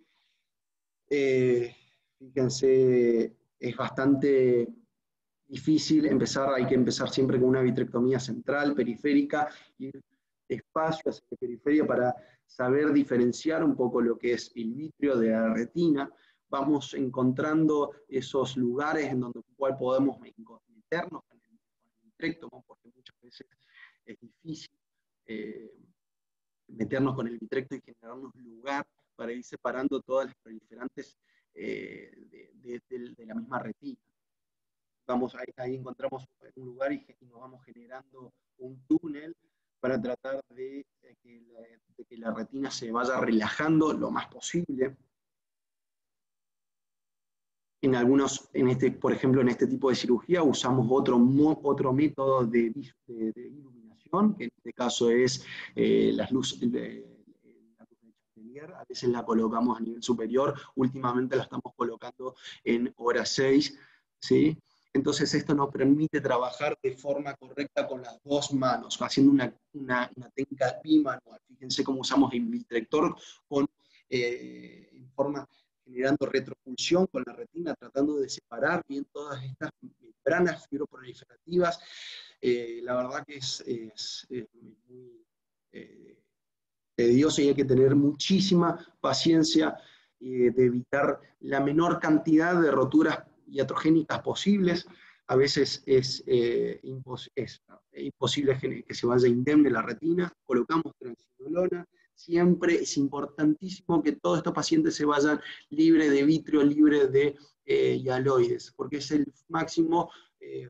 Eh, fíjense, es bastante difícil empezar, hay que empezar siempre con una vitrectomía central, periférica, ir despacio hacia la periferia para saber diferenciar un poco lo que es el vitrio de la retina. Vamos encontrando esos lugares en donde cual podemos meternos con el, con el vitrectomo, porque muchas veces es difícil eh, meternos con el vitrecto y generarnos lugar para ir separando todas las proliferantes eh, de, de, de, de la misma retina. Vamos, ahí, ahí encontramos un lugar y, y nos vamos generando un túnel para tratar de, de, que la, de que la retina se vaya relajando lo más posible. En algunos, en este, por ejemplo, en este tipo de cirugía usamos otro, otro método de, de, de iluminación, que en este caso es eh, las luces, de, a veces la colocamos a nivel superior, últimamente la estamos colocando en hora seis, ¿sí? Entonces esto nos permite trabajar de forma correcta con las dos manos, haciendo una, una, una técnica bimanual. Fíjense cómo usamos el vitrector con, eh, en forma, generando retropulsión con la retina, tratando de separar bien todas estas membranas fibroproliferativas. Eh, la verdad que es, es, es muy... Eh, tedioso y hay que tener muchísima paciencia eh, de evitar la menor cantidad de roturas iatrogénicas posibles. A veces es, eh, impos es imposible que se vaya indemne la retina, colocamos transinolona. Siempre es importantísimo que todos estos pacientes se vayan libres de vitrio, libres de eh, hialoides, porque es el máximo eh,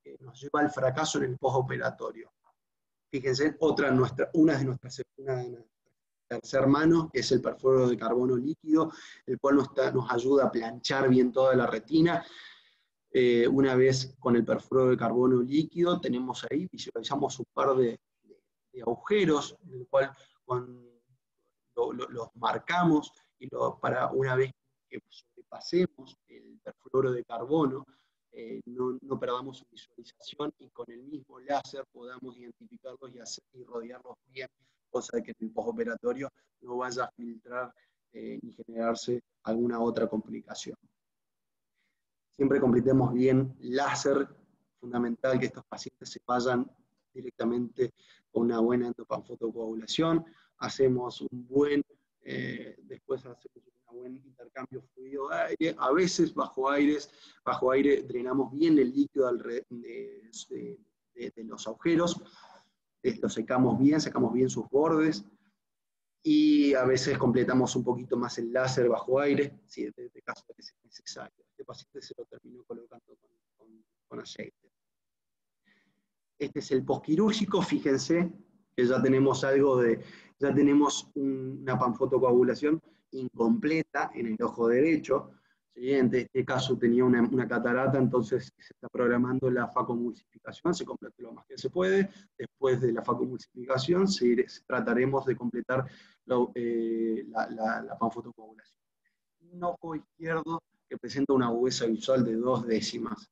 que nos lleva al fracaso en el postoperatorio. Fíjense, otra nuestra, una de nuestras, una de nuestras tercer mano es el perfluoro de carbono líquido, el cual nos, está, nos ayuda a planchar bien toda la retina. Eh, una vez con el perfluoro de carbono líquido, tenemos ahí, visualizamos un par de, de, de agujeros, en el cual con, lo, lo, los marcamos, y lo, para una vez que sobrepasemos el perfluoro de carbono, eh, no, no perdamos su visualización, y con el mismo láser podamos identificarlos y, hacer, y rodearlos bien, cosa de que en el postoperatorio no vaya a filtrar eh, ni generarse alguna otra complicación. Siempre completemos bien láser, fundamental que estos pacientes se vayan directamente con una buena endopanfotocoagulación, hacemos un buen, eh, después hacemos un buen intercambio fluido-aire, a veces bajo aires, bajo aire drenamos bien el líquido de, de, de, de los agujeros, lo secamos bien, sacamos bien sus bordes, y a veces completamos un poquito más el láser bajo aire, si es de, de caso de que sea necesario. Este paciente se lo terminó colocando con, con, con aceite. Este es el posquirúrgico, fíjense que ya tenemos algo de, ya tenemos un, una panfotocoagulación incompleta en el ojo derecho. ¿Sí? En este caso tenía una, una catarata, entonces se está programando la facomulsificación, se completa lo más que se puede. Después de la facomulsificación se, se trataremos de completar lo, eh, la, la, la panfotocoagulación. Un ojo izquierdo que presenta una agudeza visual de dos décimas.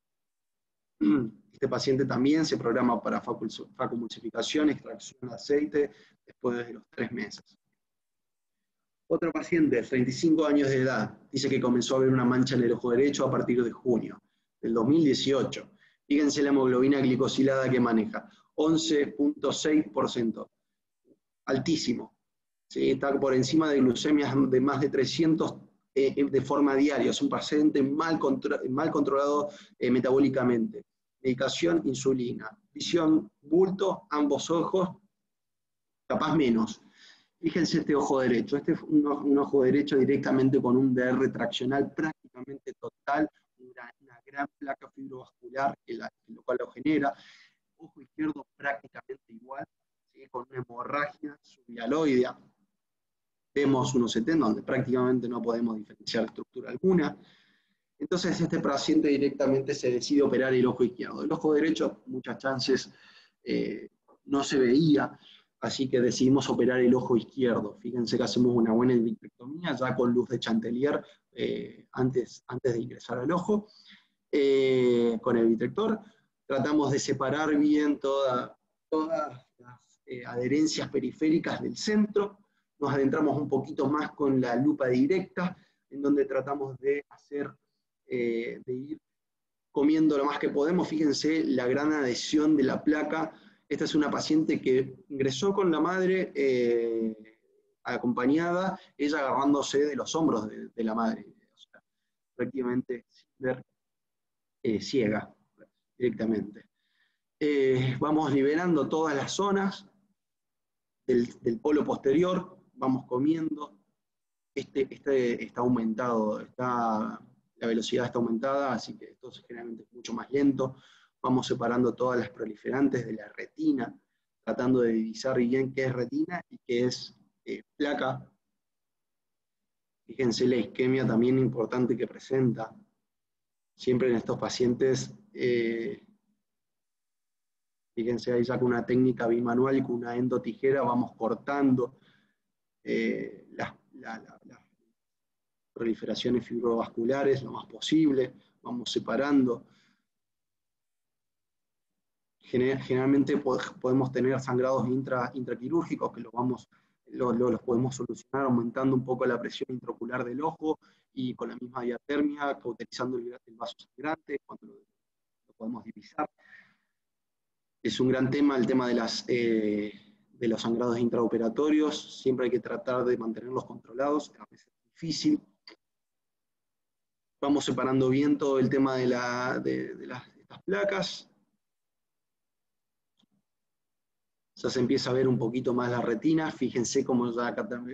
Este paciente también se programa para facomulsificación, extracción de aceite después de los tres meses. Otro paciente de treinta y cinco años de edad dice que comenzó a ver una mancha en el ojo derecho a partir de junio del dos mil dieciocho. Fíjense la hemoglobina glicosilada que maneja, once punto seis por ciento. Altísimo. ¿Sí? Está por encima de glucemias de más de trescientos eh, de forma diaria. Es un paciente mal, contro mal controlado eh, metabólicamente. Medicación, insulina. Visión, bulto, ambos ojos, capaz menos. Fíjense este ojo derecho. Este es un, un ojo derecho directamente con un D R traccional prácticamente total, una, una gran placa fibrovascular, que la, lo cual lo genera. Ojo izquierdo prácticamente igual, ¿sí? Con una hemorragia subhialoidea. Vemos unos C T donde prácticamente no podemos diferenciar estructura alguna. Entonces este paciente directamente se decide operar el ojo izquierdo. El ojo derecho, muchas chances eh, no se veía, así que decidimos operar el ojo izquierdo. Fíjense que hacemos una buena vitrectomía, ya con luz de Chandelier, eh, antes, antes de ingresar al ojo, eh, con el vitrector. Tratamos de separar bien toda, todas las eh, adherencias periféricas del centro. Nos adentramos un poquito más con la lupa directa, en donde tratamos de hacer, eh, de ir comiendo lo más que podemos. Fíjense la gran adhesión de la placa. Esta es una paciente que ingresó con la madre eh, acompañada, ella agarrándose de los hombros de, de la madre, o sea, prácticamente sin ver, eh, ciega directamente. Eh, vamos liberando todas las zonas del, del polo posterior, vamos comiendo. Este, este está aumentado, está, la velocidad está aumentada, así que esto generalmente es mucho más lento. Vamos separando todas las proliferantes de la retina, tratando de divisar bien qué es retina y qué es eh, placa. Fíjense la isquemia también importante que presenta. Siempre en estos pacientes, eh, fíjense ahí ya con una técnica bimanual y con una endotijera vamos cortando eh, las la, la, la proliferaciones fibrovasculares lo más posible, vamos separando. Generalmente podemos tener sangrados intra, intraquirúrgicos que los, vamos, los, los podemos solucionar aumentando un poco la presión intraocular del ojo y con la misma diatermia, cauterizando el, el vaso sangrante cuando lo, lo podemos divisar. Es un gran tema el tema de, las, eh, de los sangrados intraoperatorios, siempre hay que tratar de mantenerlos controlados, a veces es difícil. Vamos separando bien todo el tema de, la, de, de, las, de estas placas. Ya se empieza a ver un poquito más la retina. Fíjense cómo ya acá también,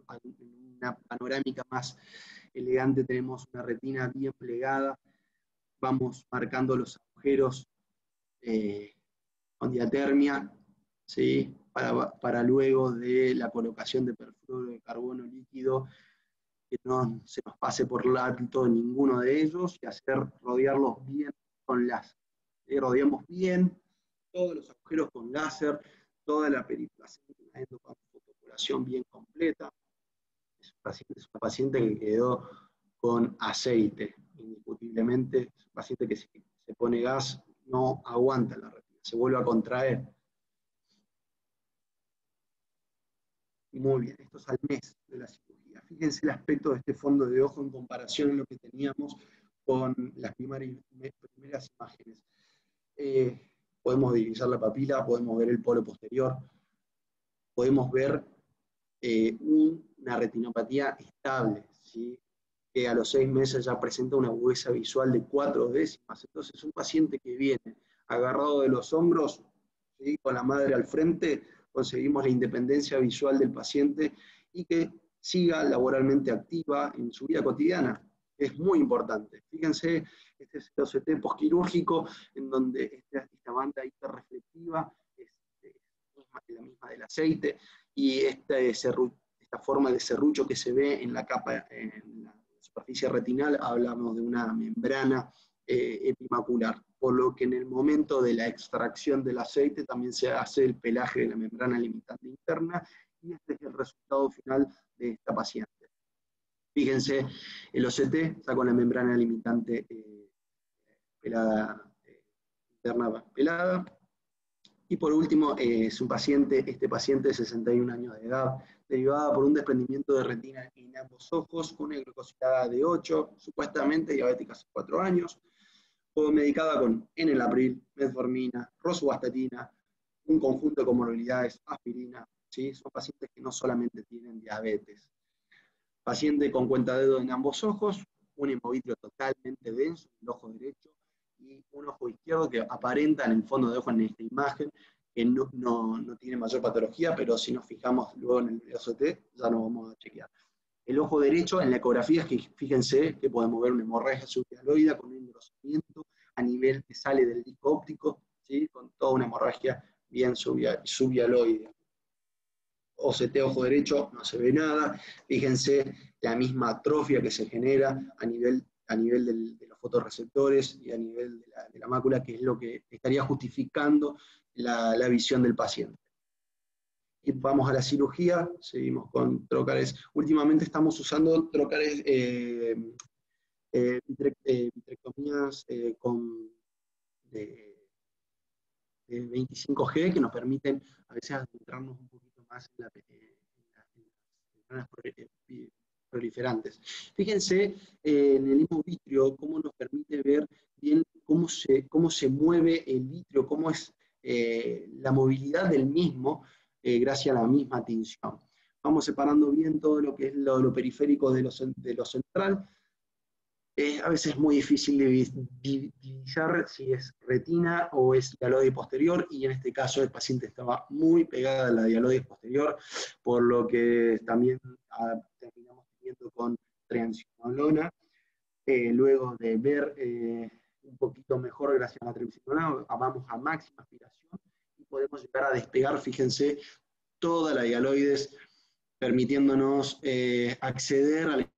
en una panorámica más elegante tenemos una retina bien plegada. vamos marcando los agujeros eh, con diatermia, ¿sí? para, para luego de la colocación de perfluoro de carbono líquido, que no se nos pase por alto ninguno de ellos, y hacer rodearlos bien con láser. ¿Sí? Rodeamos bien todos los agujeros con láser, toda la periplacenta, una endofotopulación bien completa. Es una paciente, es una paciente que quedó con aceite, indiscutiblemente. Es un paciente que si se pone gas no aguanta la retina, se vuelve a contraer. Muy bien, esto es al mes de la cirugía. Fíjense el aspecto de este fondo de ojo en comparación a lo que teníamos con las primeras, primeras imágenes. Eh, podemos divisar la papila, podemos ver el polo posterior, podemos ver eh, una retinopatía estable, ¿sí? Que a los seis meses ya presenta una agudeza visual de cuatro décimas. Entonces, un paciente que viene agarrado de los hombros, ¿sí? Con la madre al frente, conseguimos la independencia visual del paciente y que siga laboralmente activa en su vida cotidiana. Es muy importante. Fíjense, este es el O C T posquirúrgico, en donde esta, esta banda hiperreflectiva es, es la misma del aceite, y este serru, esta forma de serrucho que se ve en la capa, en la superficie retinal, hablamos de una membrana eh, epimacular, por lo que en el momento de la extracción del aceite también se hace el pelaje de la membrana limitante interna, y este es el resultado final de esta paciente. Fíjense, el O C T está con la membrana limitante eh, pelada, eh, interna pelada. Y por último, eh, es un paciente, este paciente de sesenta y un años de edad, derivada por un desprendimiento de retina en ambos ojos, con una glucosidad de ocho, supuestamente diabética hace cuatro años, fue medicada con enalapril, metformina, rosuvastatina, un conjunto de comorbilidades, aspirina, ¿sí? Son pacientes que no solamente tienen diabetes. Paciente con cuentadedo en ambos ojos, un hemovitrio totalmente denso en el ojo derecho, y un ojo izquierdo que aparenta en el fondo de ojo en esta imagen, que no, no, no tiene mayor patología, pero si nos fijamos luego en el O C T, ya nos vamos a chequear. El ojo derecho, en la ecografía, fíjense que podemos ver una hemorragia subhialoidea con un engrosamiento a nivel que sale del disco óptico, ¿sí? Con toda una hemorragia bien subhialoidea. O C T ojo derecho, no se ve nada. Fíjense la misma atrofia que se genera a nivel, a nivel del, de los fotorreceptores y a nivel de la, de la mácula, que es lo que estaría justificando la, la visión del paciente. Y vamos a la cirugía, seguimos con trocales. Últimamente estamos usando trocales, eh, eh, vitrectomías eh, con, de, de veinticinco G, que nos permiten a veces adentrarnos un poquito más en, la, en las membranas proliferantes. Fíjense eh, en el hemovitrio cómo nos permite ver bien cómo se, cómo se mueve el vitrio, cómo es eh, la movilidad del mismo, eh, gracias a la misma tinción. Vamos separando bien todo lo que es lo, lo periférico de lo, de lo central. Eh, a veces es muy difícil divisar si es retina o es dialoide posterior, y en este caso el paciente estaba muy pegada a la dialoide posterior, por lo que también ah, terminamos teniendo con triamcinolona. Eh, luego de ver eh, un poquito mejor gracias a la triamcinolona, vamos a máxima aspiración y podemos llegar a despegar, fíjense, toda la dialoides, permitiéndonos eh, acceder al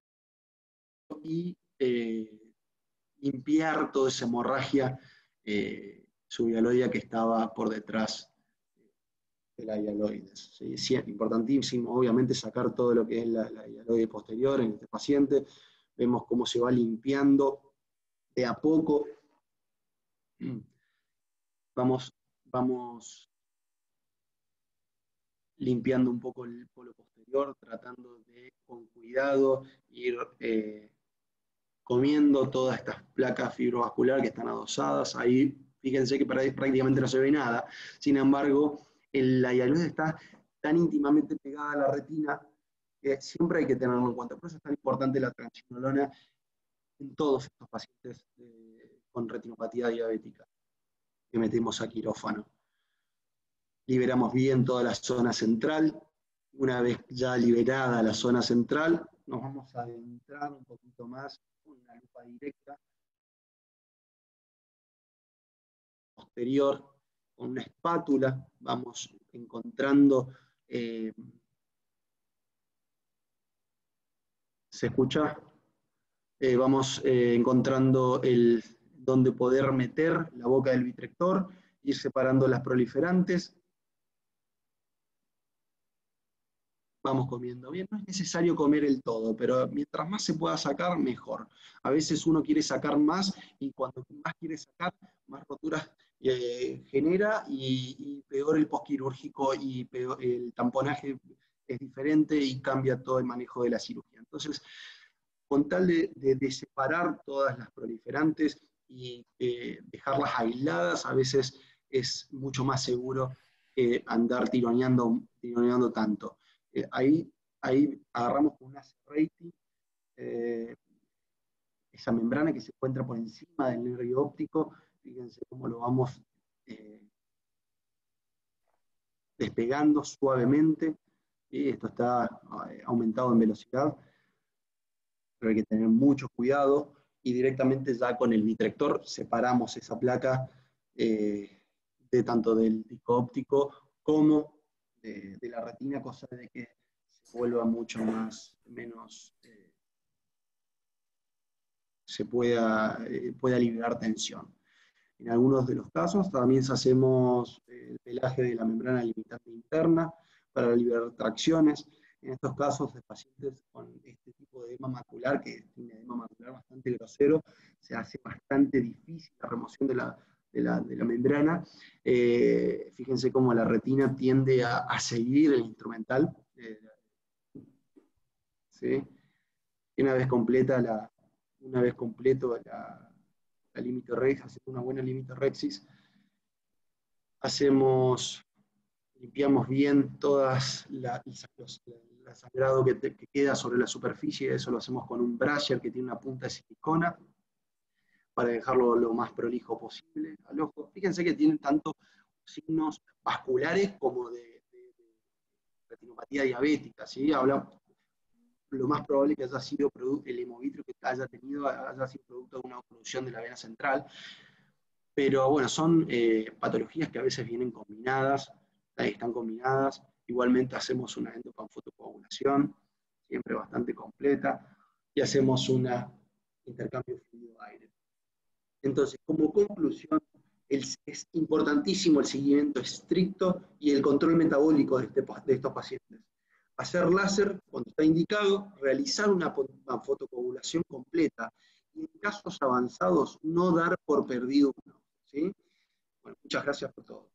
y eh, limpiar toda esa hemorragia eh, subhialoidea que estaba por detrás de la hialoides. ¿Sí? Sí, es importantísimo, obviamente, sacar todo lo que es la, la hialoide posterior en este paciente. Vemos cómo se va limpiando de a poco. Vamos, vamos limpiando un poco el polo posterior, tratando de, con cuidado, ir eh, comiendo todas estas placas fibrovasculares que están adosadas. Ahí fíjense que prácticamente no se ve nada. Sin embargo, el, la hialoide está tan íntimamente pegada a la retina que siempre hay que tenerlo en cuenta. Por eso es tan importante la triamcinolona en todos estos pacientes eh, con retinopatía diabética que metemos a quirófano. Liberamos bien toda la zona central. Una vez ya liberada la zona central, nos vamos a adentrar un poquito más con una lupa directa posterior, con una espátula, vamos encontrando... Eh, ¿se escucha? Eh, vamos eh, encontrando el, donde poder meter la boca del vitrector, ir separando las proliferantes. Vamos comiendo bien. No es necesario comer el todo, pero mientras más se pueda sacar, mejor. A veces uno quiere sacar más y cuando más quiere sacar, más roturas eh, genera y, y peor el posquirúrgico y peor, el tamponaje es diferente y cambia todo el manejo de la cirugía. Entonces, con tal de, de, de separar todas las proliferantes y eh, dejarlas aisladas, a veces es mucho más seguro que andar tironeando, tironeando tanto. Eh, ahí, ahí agarramos con una rating, eh, esa membrana que se encuentra por encima del nervio óptico, fíjense cómo lo vamos eh, despegando suavemente, y esto está eh, aumentado en velocidad, pero hay que tener mucho cuidado, y directamente ya con el vitrector separamos esa placa eh, de tanto del disco óptico como de, de la retina, cosa de que se vuelva mucho más, menos, eh, se pueda, eh, pueda liberar tensión. En algunos de los casos también hacemos el pelaje de la membrana limitante interna para liberar tracciones. En estos casos de pacientes con este tipo de edema macular, que tiene edema macular bastante grosero, se hace bastante difícil la remoción de la, de la, de la membrana. Eh, fíjense cómo la retina tiende a, a seguir el instrumental. Eh, ¿sí? Y una vez completa la, una vez completo la, la límite rex, hacemos una buena límite rexis, hacemos, limpiamos bien todas la, los, el sangrado que, te, que queda sobre la superficie, eso lo hacemos con un brusher que tiene una punta de silicona, para dejarlo lo más prolijo posible al ojo. Fíjense que tienen tanto signos vasculares como de, de, de retinopatía diabética, ¿sí? Hablamos, lo más probable que haya sido el hemovitrio que haya tenido, haya sido producto de una oclusión de la vena central. Pero bueno, son eh, patologías que a veces vienen combinadas, están combinadas. Igualmente hacemos una endopanfotocoagulación, siempre bastante completa, y hacemos un intercambio fluido-aire. Entonces, como conclusión, el, es importantísimo el seguimiento estricto y el control metabólico de, este, de estos pacientes. Hacer láser cuando está indicado, realizar una, una fotocoagulación completa, y en casos avanzados no dar por perdido uno. ¿Sí? Bueno, muchas gracias por todo.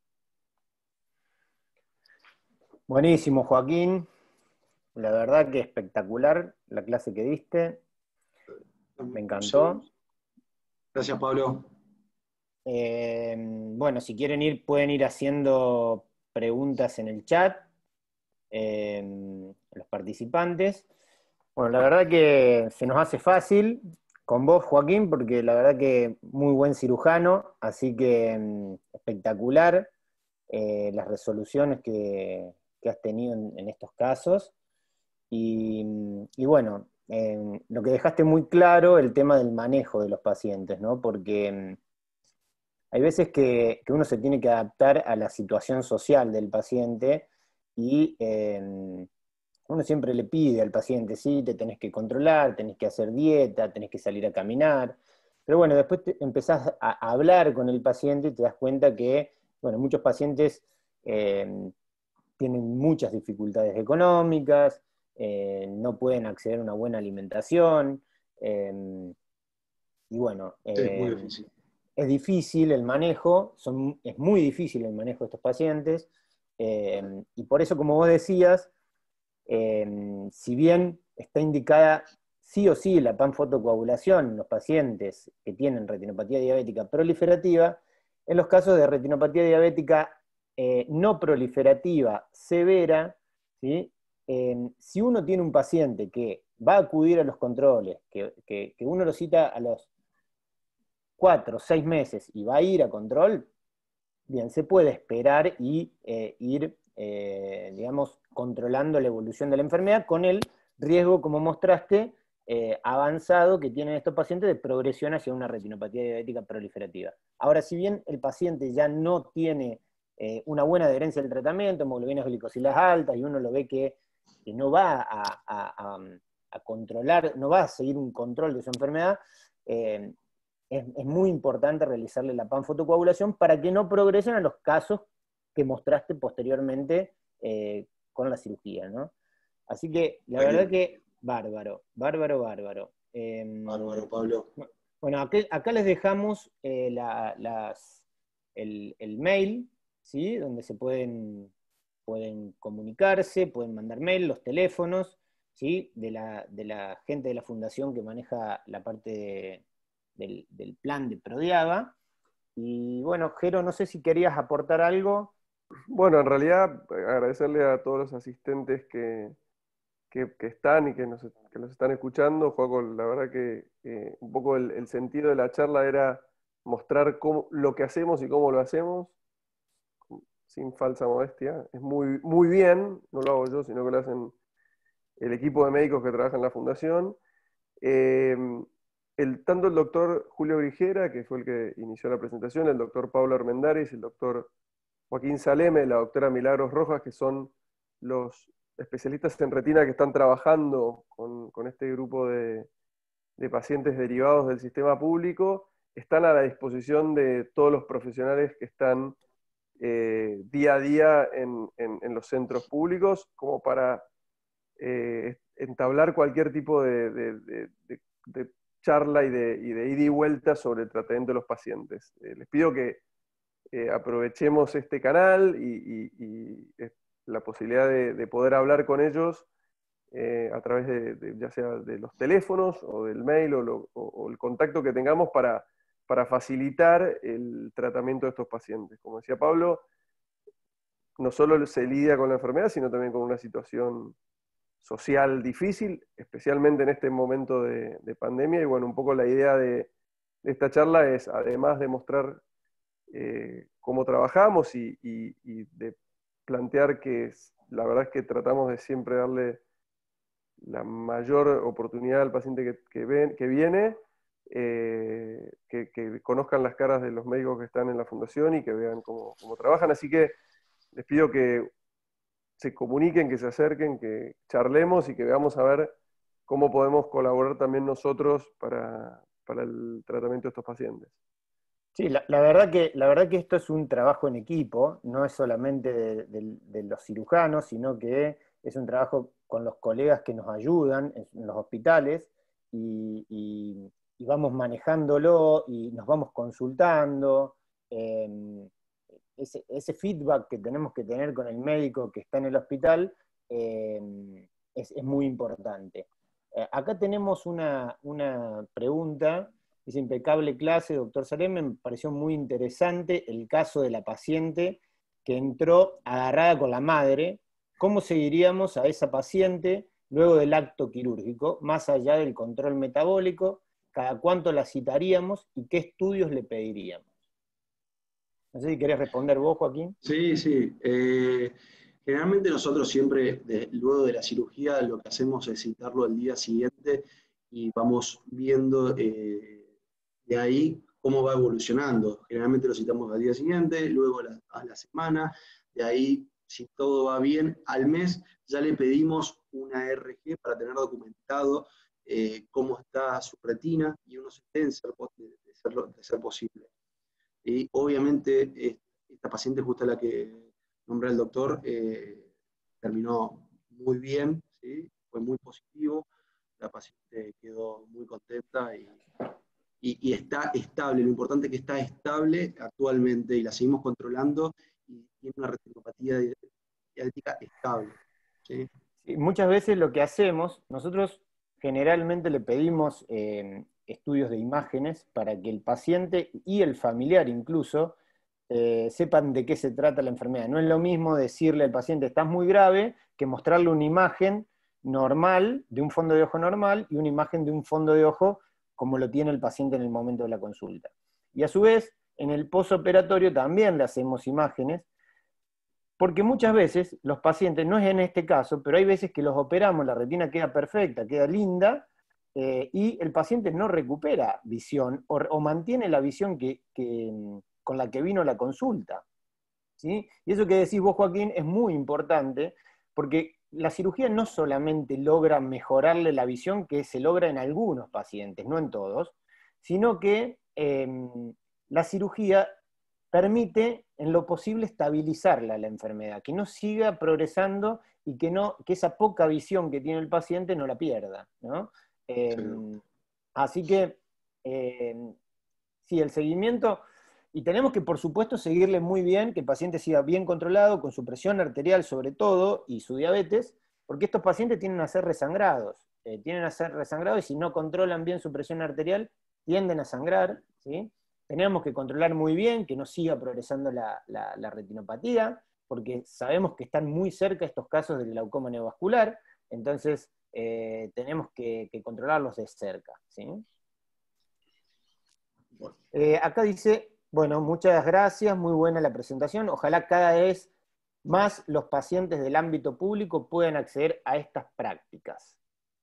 Buenísimo, Joaquín. La verdad que espectacular la clase que diste. Me encantó. Gracias, Pablo. Eh, bueno, si quieren ir, pueden ir haciendo preguntas en el chat, eh, los participantes. Bueno, la verdad que se nos hace fácil con vos, Joaquín, porque la verdad que muy buen cirujano, así que mm, espectacular eh, las resoluciones que, que has tenido en, en estos casos. Y, y bueno, eh, lo que dejaste muy claro, el tema del manejo de los pacientes, ¿no? Porque mm, hay veces que, que uno se tiene que adaptar a la situación social del paciente y eh, uno siempre le pide al paciente, sí, te tenés que controlar, tenés que hacer dieta, tenés que salir a caminar, pero bueno, después te empezás a hablar con el paciente y te das cuenta que, bueno, muchos pacientes eh, tienen muchas dificultades económicas, eh, no pueden acceder a una buena alimentación, eh, y bueno, Sí, muy eh, difícil. es difícil el manejo, son, es muy difícil el manejo de estos pacientes, eh, y por eso, como vos decías, eh, si bien está indicada sí o sí la panfotocoagulación en los pacientes que tienen retinopatía diabética proliferativa, en los casos de retinopatía diabética eh, no proliferativa severa, ¿sí? Eh, si uno tiene un paciente que va a acudir a los controles, que, que, que uno lo cita a los cuatro o seis meses y va a ir a control, bien, se puede esperar y eh, ir, eh, digamos, controlando la evolución de la enfermedad con el riesgo, como mostraste, eh, avanzado que tienen estos pacientes de progresión hacia una retinopatía diabética proliferativa. Ahora, si bien el paciente ya no tiene eh, una buena adherencia al tratamiento, hemoglobinas glicosilas altas, y uno lo ve que, que no va a, a, a, a controlar, no va a seguir un control de su enfermedad, eh, es, es muy importante realizarle la panfotocoagulación para que no progresen a los casos que mostraste posteriormente eh, con la cirugía, ¿no? Así que la Bueno, verdad que bárbaro, bárbaro, bárbaro. Eh, bárbaro, Pablo. bueno, acá, acá les dejamos eh, la, las, el, el mail, ¿sí? Donde se pueden, pueden comunicarse, pueden mandar mail, los teléfonos, ¿sí? De la, de la gente de la fundación que maneja la parte de, del, del plan de Prodiaba. Y bueno, Jero, no sé si querías aportar algo. Bueno, en realidad agradecerle a todos los asistentes que, que, que están y que nos, que nos están escuchando. Joaco, la verdad que eh, un poco el, el sentido de la charla era mostrar cómo, lo que hacemos y cómo lo hacemos, sin falsa modestia. Es muy, muy bien, no lo hago yo, sino que lo hacen el equipo de médicos que trabaja en la fundación. Eh, el, tanto el doctor Julio Grigera, que fue el que inició la presentación, el doctor Pablo Armendáriz, el doctor Joaquín Saleme, la doctora Milagros Rojas, que son los especialistas en retina que están trabajando con, con este grupo de, de pacientes derivados del sistema público, están a la disposición de todos los profesionales que están eh, día a día en, en, en los centros públicos, como para eh, entablar cualquier tipo de, de, de, de, de charla y de, y de ida y vuelta sobre el tratamiento de los pacientes. Eh, les pido que eh, aprovechemos este canal y, y, y la posibilidad de, de poder hablar con ellos eh, a través de, de, ya sea de los teléfonos o del mail o, lo, o, o el contacto que tengamos para, para facilitar el tratamiento de estos pacientes. Como decía Pablo, no solo se lidia con la enfermedad, sino también con una situación social difícil, especialmente en este momento de, de pandemia. Y bueno, un poco la idea de, de esta charla es, además de mostrar eh, cómo trabajamos y, y, y de plantear que la verdad es que tratamos de siempre darle la mayor oportunidad al paciente que, que, ven, que viene, eh, que, que conozcan las caras de los médicos que están en la fundación y que vean cómo, cómo trabajan. Así que les pido que se comuniquen, que se acerquen, que charlemos y que veamos a ver cómo podemos colaborar también nosotros para, para el tratamiento de estos pacientes. Sí, la, la, verdad que, la verdad que esto es un trabajo en equipo, no es solamente de, de, de los cirujanos, sino que es un trabajo con los colegas que nos ayudan en, en los hospitales y, y, y vamos manejándolo y nos vamos consultando. Eh, ese, ese feedback que tenemos que tener con el médico que está en el hospital eh, es, es muy importante. Eh, acá tenemos una, una pregunta. Dice, impecable clase, doctor Saleme, me pareció muy interesante el caso de la paciente que entró agarrada con la madre. ¿Cómo seguiríamos a esa paciente luego del acto quirúrgico, más allá del control metabólico? ¿Cada cuánto la citaríamos y qué estudios le pediríamos? No sé si querés responder vos, Joaquín. Sí, sí. Eh, generalmente nosotros siempre, de, luego de la cirugía, lo que hacemos es citarlo al día siguiente y vamos viendo... Eh, de ahí cómo va evolucionando. Generalmente lo citamos al día siguiente, luego a la, a la semana, de ahí, si todo va bien, al mes ya le pedimos una R G para tener documentado eh, cómo está su retina y unos stents de, de, ser, de ser posible. Y obviamente esta paciente, justo la que nombra el doctor, eh, terminó muy bien, ¿sí? Fue muy positivo, la paciente quedó muy contenta y Y, y está estable, lo importante es que está estable actualmente y la seguimos controlando y tiene una retinopatía diabética estable. ¿Sí? Sí, muchas veces lo que hacemos, nosotros generalmente le pedimos eh, estudios de imágenes para que el paciente y el familiar incluso eh, sepan de qué se trata la enfermedad. No es lo mismo decirle al paciente estás muy grave que mostrarle una imagen normal, de un fondo de ojo normal, y una imagen de un fondo de ojo como lo tiene el paciente en el momento de la consulta. Y a su vez, en el posoperatorio también le hacemos imágenes, porque muchas veces los pacientes, no es en este caso, pero hay veces que los operamos, la retina queda perfecta, queda linda, eh, y el paciente no recupera visión o, o mantiene la visión que, que, con la que vino a la consulta. ¿Sí? Y eso que decís vos, Joaquín, es muy importante, porque la cirugía no solamente logra mejorarle la visión, que se logra en algunos pacientes, no en todos, sino que eh, la cirugía permite, en lo posible, estabilizarla la enfermedad, que no siga progresando y que, no, que esa poca visión que tiene el paciente no la pierda, ¿no? Eh, Sí. así que, eh, sí, el seguimiento... Y tenemos que, por supuesto, seguirle muy bien, que el paciente siga bien controlado, con su presión arterial sobre todo, y su diabetes, porque estos pacientes tienden a ser resangrados. Eh, tienden a ser resangrados y si no controlan bien su presión arterial, tienden a sangrar, ¿sí? Tenemos que controlar muy bien que no siga progresando la, la, la retinopatía, porque sabemos que están muy cerca estos casos del glaucoma neovascular, entonces eh, tenemos que, que controlarlos de cerca, ¿sí? Bueno. Eh, acá dice, bueno, muchas gracias, muy buena la presentación. Ojalá cada vez más los pacientes del ámbito público puedan acceder a estas prácticas.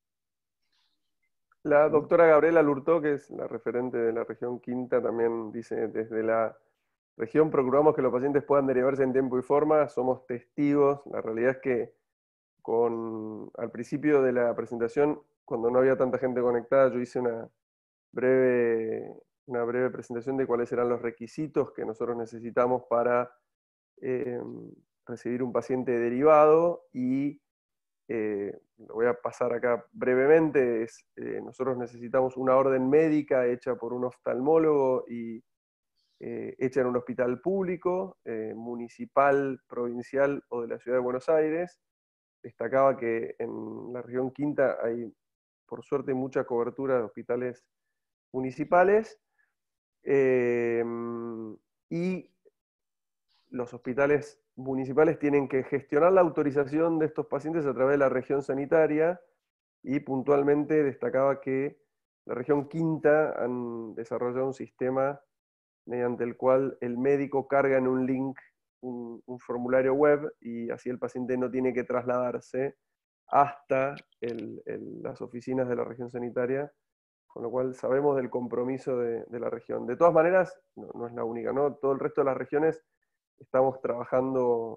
La doctora Gabriela Lurtó, que es la referente de la región quinta, también dice, desde la región procuramos que los pacientes puedan derivarse en tiempo y forma, somos testigos. La realidad es que con, al principio de la presentación, cuando no había tanta gente conectada, yo hice una breve, una breve presentación de cuáles eran los requisitos que nosotros necesitamos para eh, recibir un paciente derivado, y eh, lo voy a pasar acá brevemente. Es, eh, nosotros necesitamos una orden médica hecha por un oftalmólogo y eh, hecha en un hospital público, eh, municipal, provincial o de la ciudad de Buenos Aires. Destacaba que en la región quinta hay, por suerte, mucha cobertura de hospitales municipales, eh, y los hospitales municipales tienen que gestionar la autorización de estos pacientes a través de la región sanitaria, y puntualmente destacaba que la región quinta han desarrollado un sistema mediante el cual el médico carga en un link un, un formulario web, y así el paciente no tiene que trasladarse hasta el, el, las oficinas de la región sanitaria, con lo cual sabemos del compromiso de, de la región. De todas maneras, no, no es la única, ¿no? Todo el resto de las regiones estamos trabajando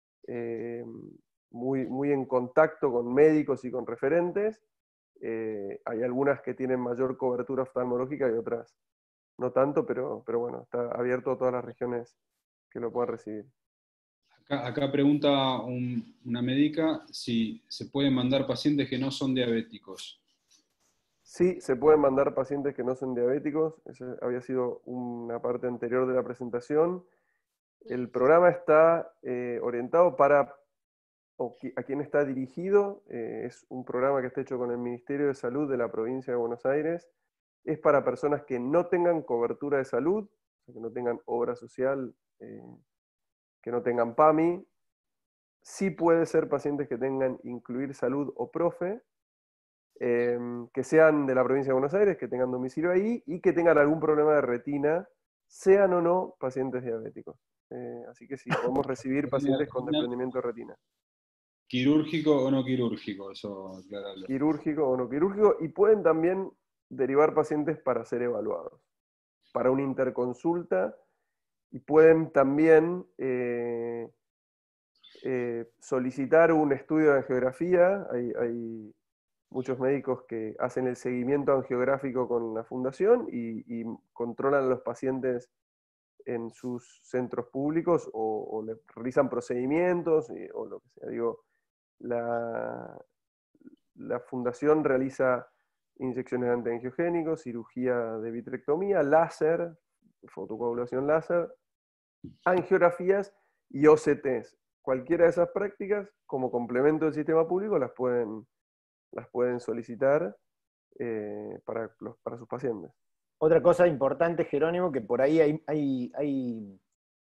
eh, muy, muy en contacto con médicos y con referentes. Eh, hay algunas que tienen mayor cobertura oftalmológica y otras no tanto, pero, pero bueno, está abierto a todas las regiones que lo puedan recibir. Acá, acá pregunta un, una médica si se pueden mandar pacientes que no son diabéticos. Sí, se pueden mandar pacientes que no son diabéticos. Esa había sido una parte anterior de la presentación. El programa está eh, orientado para, o a quien está dirigido. Eh, es un programa que está hecho con el Ministerio de Salud de la provincia de Buenos Aires. Es para personas que no tengan cobertura de salud, que no tengan obra social, eh, que no tengan PAMI. Sí puede ser pacientes que tengan Incluir Salud o PROFE, eh, que sean de la provincia de Buenos Aires, que tengan domicilio ahí y que tengan algún problema de retina, sean o no pacientes diabéticos. Eh, así que sí, podemos recibir pacientes con desprendimiento de retina. ¿Quirúrgico o no quirúrgico? Eso, aclararlo. Quirúrgico o no quirúrgico, y pueden también derivar pacientes para ser evaluados, para una interconsulta, y pueden también eh, eh, solicitar un estudio de angiografía. Hay, hay muchos médicos que hacen el seguimiento angiográfico con la fundación y, y controlan a los pacientes en sus centros públicos, o, o les realizan procedimientos y, o lo que sea. Digo, la, la fundación realiza inyecciones de antiangiogénicos, cirugía de vitrectomía, láser, fotocoagulación láser, angiografías y O C Ts. Cualquiera de esas prácticas, como complemento del sistema público, las pueden, las pueden solicitar eh, para, los, para sus pacientes. Otra cosa importante, Jerónimo, que por ahí hay, hay, hay,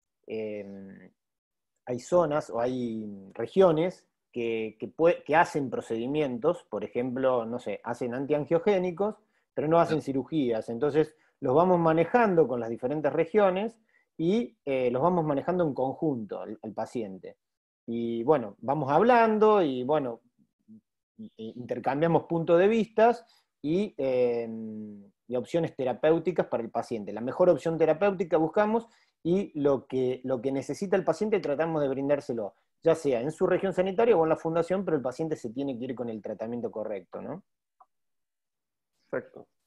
eh, hay zonas o hay regiones que, que, puede, que hacen procedimientos, por ejemplo, no sé, hacen antiangiogénicos, pero no hacen cirugías. Entonces, los vamos manejando con las diferentes regiones y eh, los vamos manejando en conjunto al, al paciente. Y bueno, vamos hablando y bueno, intercambiamos puntos de vistas y, eh, y opciones terapéuticas para el paciente. La mejor opción terapéutica buscamos y lo que, lo que necesita el paciente tratamos de brindárselo, ya sea en su región sanitaria o en la fundación, pero el paciente se tiene que ir con el tratamiento correcto, ¿no? Exacto.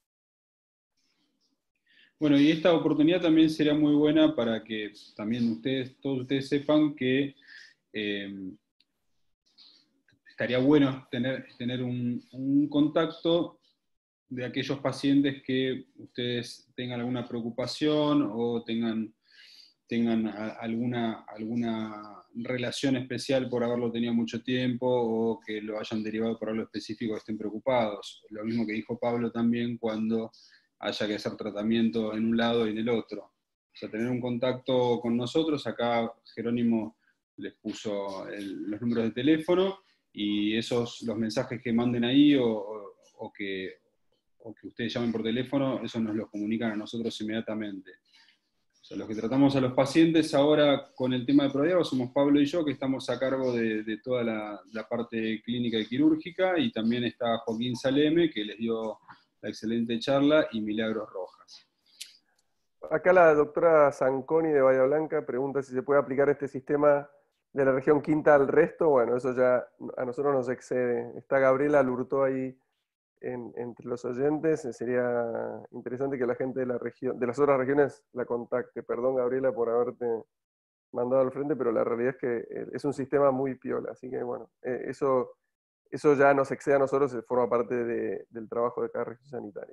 Bueno, y esta oportunidad también sería muy buena para que también ustedes, todos ustedes sepan que eh, estaría bueno tener, tener un, un contacto de aquellos pacientes que ustedes tengan alguna preocupación o tengan, tengan a, alguna, alguna relación especial por haberlo tenido mucho tiempo o que lo hayan derivado por algo específico que estén preocupados. Lo mismo que dijo Pablo también cuando haya que hacer tratamiento en un lado y en el otro. O sea, tener un contacto con nosotros. Acá Jerónimo les puso el, los números de teléfono y esos, los mensajes que manden ahí o, o, o, que, o que ustedes llamen por teléfono, eso nos los comunican a nosotros inmediatamente. O sea, los que tratamos a los pacientes ahora con el tema de Prodiago somos Pablo y yo, que estamos a cargo de, de toda la, la parte clínica y quirúrgica, y también está Joaquín Saleme, que les dio la excelente charla, y Milagros Rojas. Acá la doctora Zanconi de Bahía Blanca pregunta si se puede aplicar este sistema de la región quinta al resto. Bueno, eso ya a nosotros nos excede. Está Gabriela Lurtó ahí en, entre los oyentes. Sería interesante que la gente de, la región, de las otras regiones la contacte. Perdón, Gabriela, por haberte mandado al frente, pero la realidad es que es un sistema muy piola. Así que bueno, eso, eso ya nos excede a nosotros, forma parte de, del trabajo de cada región sanitaria.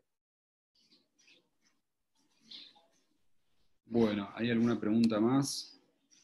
Bueno, ¿hay alguna pregunta más?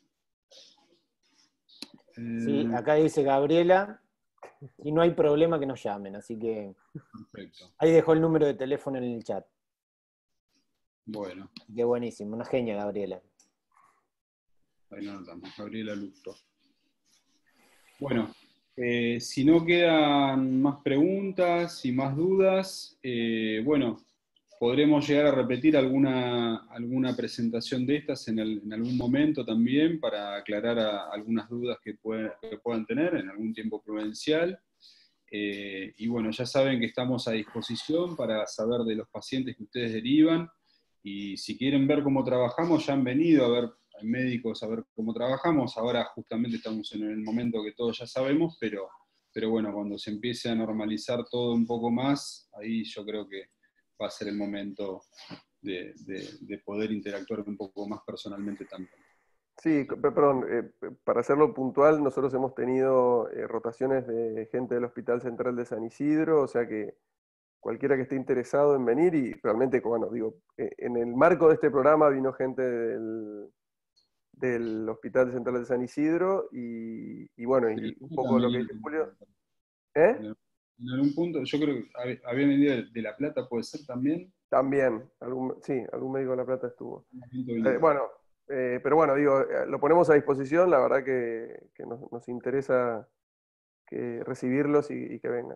Sí, acá dice Gabriela, y no hay problema que nos llamen, así que Perfecto. Ahí dejó el número de teléfono en el chat. Bueno. Qué buenísimo, una genia Gabriela. Ahí lo notamos, Gabriela Lutto. Bueno, eh, si no quedan más preguntas y más dudas, eh, bueno, podremos llegar a repetir alguna, alguna presentación de estas en, el, en algún momento también para aclarar a, algunas dudas que, puede, que puedan tener en algún tiempo prudencial. Eh, y bueno, ya saben que estamos a disposición para saber de los pacientes que ustedes derivan, y si quieren ver cómo trabajamos, ya han venido a ver médicos a ver cómo trabajamos. Ahora justamente estamos en el momento que todos ya sabemos, pero, pero bueno, cuando se empiece a normalizar todo un poco más, ahí yo creo que va a ser el momento de, de, de poder interactuar un poco más personalmente también. Sí, perdón, eh, para hacerlo puntual, nosotros hemos tenido eh, rotaciones de gente del Hospital Central de San Isidro, o sea que cualquiera que esté interesado en venir, y realmente, bueno, digo, eh, en el marco de este programa vino gente del, del Hospital Central de San Isidro, y, y bueno, y un poco lo que dice Julio. ¿Eh? En algún punto, yo creo que había venido de La Plata, ¿puede ser también? También, algún, sí, algún médico de La Plata estuvo. Eh, bueno, eh, pero bueno, digo, lo ponemos a disposición, la verdad que, que nos, nos interesa que recibirlos y, y que vengan.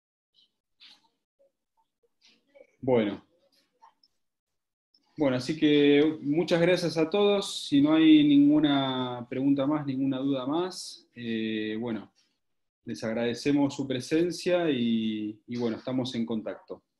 Bueno. Bueno, así que muchas gracias a todos. Si no hay ninguna pregunta más, ninguna duda más, eh, bueno, les agradecemos su presencia y, y bueno, estamos en contacto.